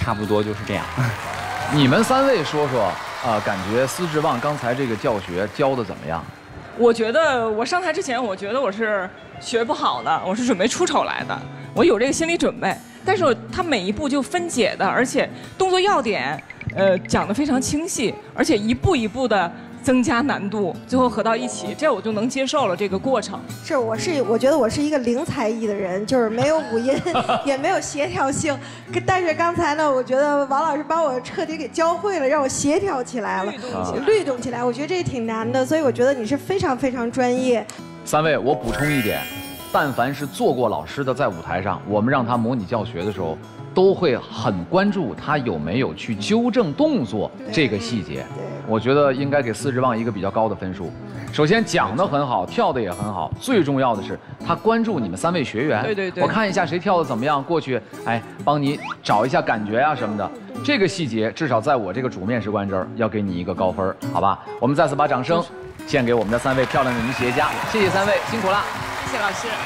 差不多就是这样。 你们三位说说啊，感觉司志旺刚才这个教学教的怎么样？ 我觉得我上台之前，我觉得我是学不好的，我是准备出丑来的，我有这个心理准备。但是他每一步就分解的，而且动作要点，呃，讲得非常清晰，而且一步一步的增加难度，最后合到一起，这我就能接受了这个过程。 是，我是我觉得我是一个零才艺的人，就是没有五音，也没有协调性。但是刚才呢，我觉得王老师把我彻底给教会了，让我协调起来了，律动起来。律动起来，我觉得这挺难的，所以我觉得你是非常非常专业。 三位，我补充一点，但凡是做过老师的，在舞台上，我们让他模拟教学的时候，都会很关注他有没有去纠正动作这个细节。我觉得应该给司志旺一个比较高的分数。首先讲得很好，跳得也很好，最重要的是他关注你们三位学员。 对对对， 我看一下谁跳得怎么样，过去哎帮你找一下感觉啊什么的。这个细节至少在我这个主面试官这儿要给你一个高分，好吧？我们再次把掌声献给我们的三位漂亮的女企业家，谢谢三位，辛苦了。 谢谢老师。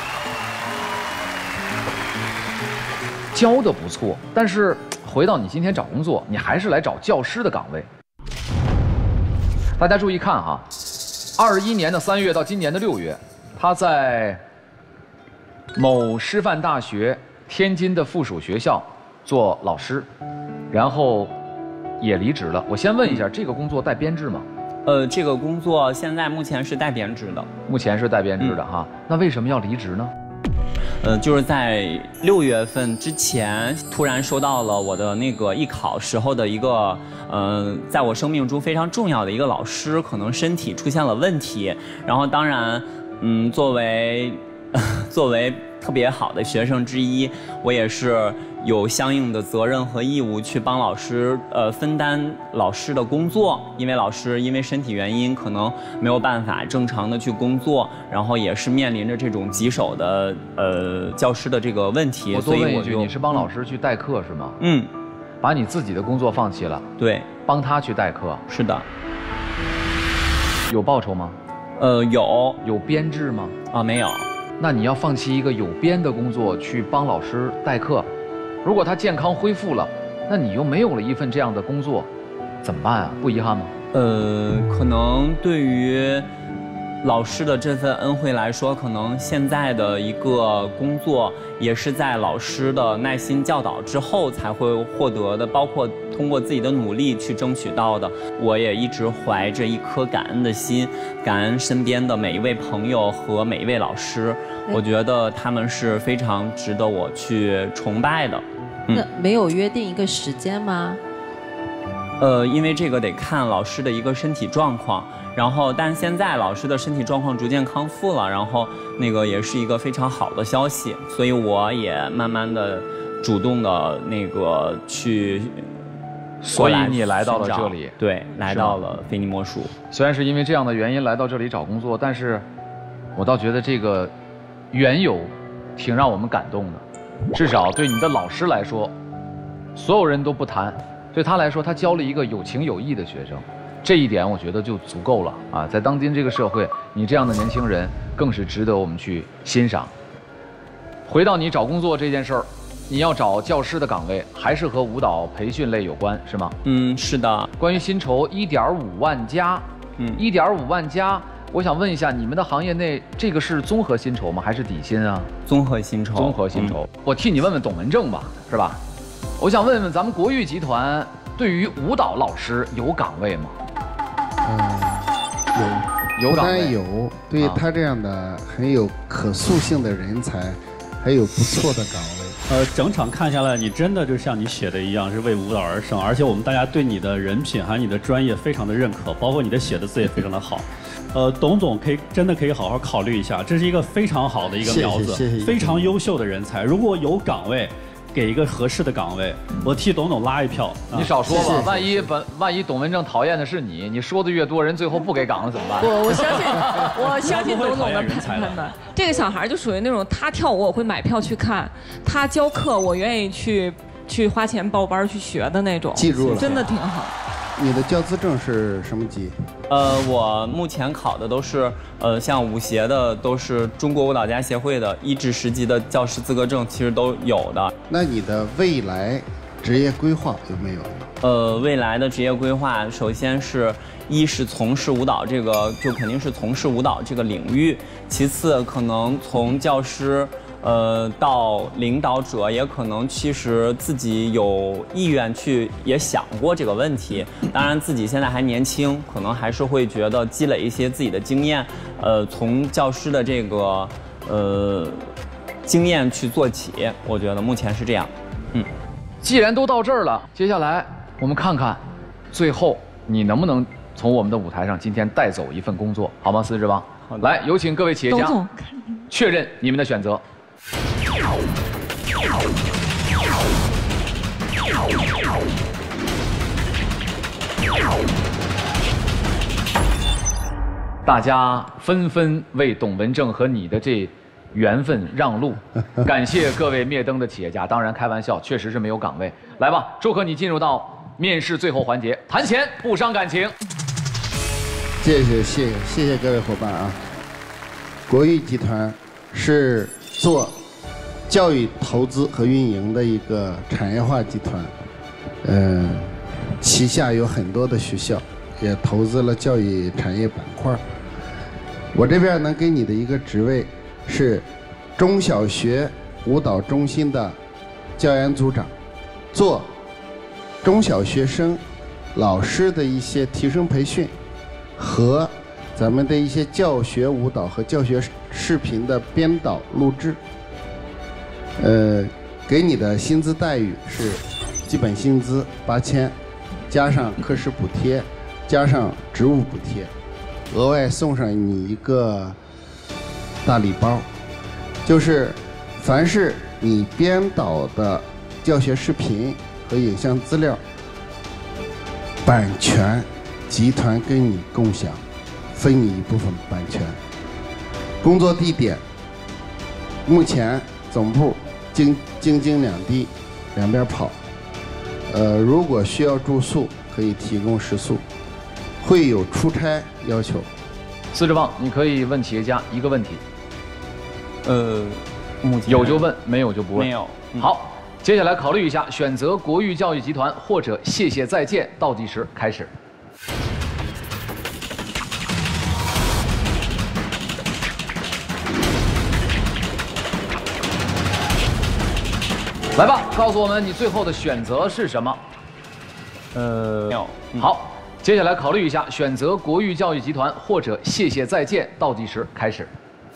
教的不错，但是回到你今天找工作，你还是来找教师的岗位。大家注意看哈，二一年的三月到今年的六月，他在某师范大学天津的附属学校做老师，然后也离职了。我先问一下，这个工作带编制吗？ 呃，这个工作现在目前是带编制的。 目前是带编制的哈，嗯、那为什么要离职呢？ 呃，就是在六月份之前，突然收到了我的那个艺考时候的一个，呃，在我生命中非常重要的一个老师，可能身体出现了问题。然后，当然，嗯，作为作为特别好的学生之一，我也是有相应的责任和义务去帮老师，呃，分担老师的工作。因为老师因为身体原因，可能没有办法正常的去工作，然后也是面临着这种棘手的呃教师的这个问题。 我多问一句，你是帮老师去代课是吗？ 嗯， 把你自己的工作放弃了， 对， 帮他去代课。 是的。 有报酬吗？ 呃，有。 有编制吗？ 啊，没有。 那你要放弃一个有编的工作去帮老师代课，如果他健康恢复了，那你又没有了一份这样的工作，怎么办啊？不遗憾吗？ 呃，可能对于老师的这份恩惠来说，可能现在的一个工作也是在老师的耐心教导之后才会获得的，包括通过自己的努力去争取到的。我也一直怀着一颗感恩的心，感恩身边的每一位朋友和每一位老师，我觉得他们是非常值得我去崇拜的。 嗯、那没有约定一个时间吗？ 呃，因为这个得看老师的一个身体状况。然后，但现在老师的身体状况逐渐康复了，然后那个也是一个非常好的消息，所以我也慢慢的主动的那个去， 所以你来到了这里， 对，来到了非你莫属。 虽然是因为这样的原因来到这里找工作，但是我倒觉得这个缘由挺让我们感动的，至少对你的老师来说，所有人都不谈，对他来说，他教了一个有情有义的学生。这一点我觉得就足够了啊！在当今这个社会，你这样的年轻人更是值得我们去欣赏。回到你找工作这件事儿，你要找教师的岗位，还是和舞蹈培训类有关，是吗？ 嗯，是的。 关于薪酬一点五万加，嗯，一点五万加，我想问一下，你们的行业内这个是综合薪酬吗？还是底薪啊？ 综合薪酬。 综合薪酬。嗯、我替你问问董文正吧，是吧？我想问问咱们国誉集团对于舞蹈老师有岗位吗？ 嗯，有， 有不但有，对于他这样的很有可塑性的人才，还有不错的岗位。 呃，整场看下来，你真的就像你写的一样，是为舞蹈而生，而且我们大家对你的人品还有你的专业非常的认可，包括你的写的字也非常的好。呃，董总可以真的可以好好考虑一下，这是一个非常好的一个苗子， 谢谢谢谢非常优秀的人才。如果有岗位，给一个合适的岗位，我替董总拉一票。 啊、你少说吧，谢谢万一本万一董文正讨厌的是你，你说的越多，人最后不给岗了怎么办？ 我我相信，我相信董总的判断。这个小孩就属于那种，他跳舞我会买票去看，他教课我愿意去去花钱报班去学的那种。 记住了， 真的挺好。 你的教资证是什么级？ 呃，我目前考的都是呃，像舞协的都是中国舞蹈家协会的一至十级的教师资格证，其实都有的。 那你的未来职业规划有没有？ 呃，未来的职业规划，首先是一是从事舞蹈这个，就肯定是从事舞蹈这个领域；其次，可能从教师，呃，到领导者，也可能其实自己有意愿去，也想过这个问题。当然，自己现在还年轻，可能还是会觉得积累一些自己的经验，呃，从教师的这个呃经验去做起。我觉得目前是这样。嗯， 既然都到这儿了，接下来我们看看，最后你能不能从我们的舞台上今天带走一份工作，好吗？司志邦，来，有请各位企业家确认你们的选择。大家纷纷为董文正和你的这缘分让路，感谢各位灭灯的企业家。当然开玩笑，确实是没有岗位。来吧，祝贺你进入到面试最后环节，谈钱不伤感情。 谢谢谢谢谢谢各位伙伴啊！国誉集团是做教育投资和运营的一个产业化集团，嗯、呃，旗下有很多的学校，也投资了教育产业板块。我这边能给你的一个职位是中小学舞蹈中心的教研组长，做中小学生老师的一些提升培训和咱们的一些教学舞蹈和教学视频的编导录制。呃，给你的薪资待遇是基本薪资八千，加上课时补贴，加上职务补贴，额外送上你一个大礼包，就是凡是你编导的教学视频和影像资料，版权集团跟你共享，分你一部分版权。工作地点，目前总部京京津两地两边跑，呃，如果需要住宿，可以提供食宿，会有出差要求。 司志邦，你可以问企业家一个问题。 呃，目前有就问，没有就不问。 没有。嗯、 好，接下来考虑一下，选择国誉教育集团或者谢谢再见，倒计时开始。来吧，告诉我们你最后的选择是什么？ 呃，没有。 嗯、好，接下来考虑一下，选择国誉教育集团或者谢谢再见，倒计时开始。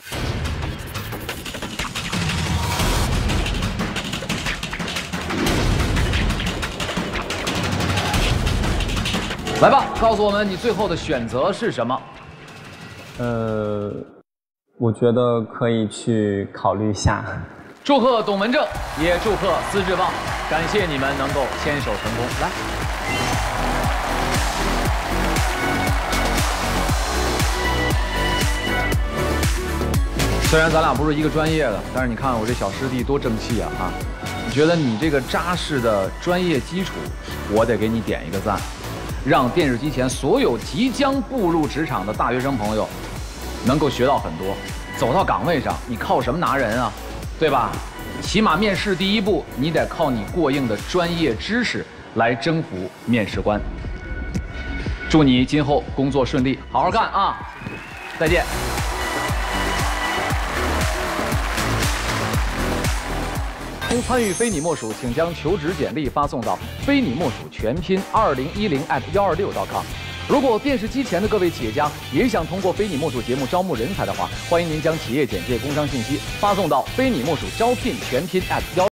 来吧，告诉我们你最后的选择是什么？ 呃，我觉得可以去考虑一下。 祝贺董文正，也祝贺司志邦，感谢你们能够牵手成功。来，虽然咱俩不是一个专业的，但是你看我这小师弟多争气啊！啊，你觉得你这个扎实的专业基础，我得给你点一个赞，让电视机前所有即将步入职场的大学生朋友能够学到很多。走到岗位上，你靠什么拿人啊？对吧？起码面试第一步，你得靠你过硬的专业知识来征服面试官。祝你今后工作顺利，好好干啊！再见。经参与非你莫属，请将求职简历发送到非你莫属全拼二零一零 at 幺二六 点 com。如果电视机前的各位企业家也想通过非你莫属节目招募人才的话，欢迎您将企业简介、工商信息发送到非你莫属招聘全拼 at 幺。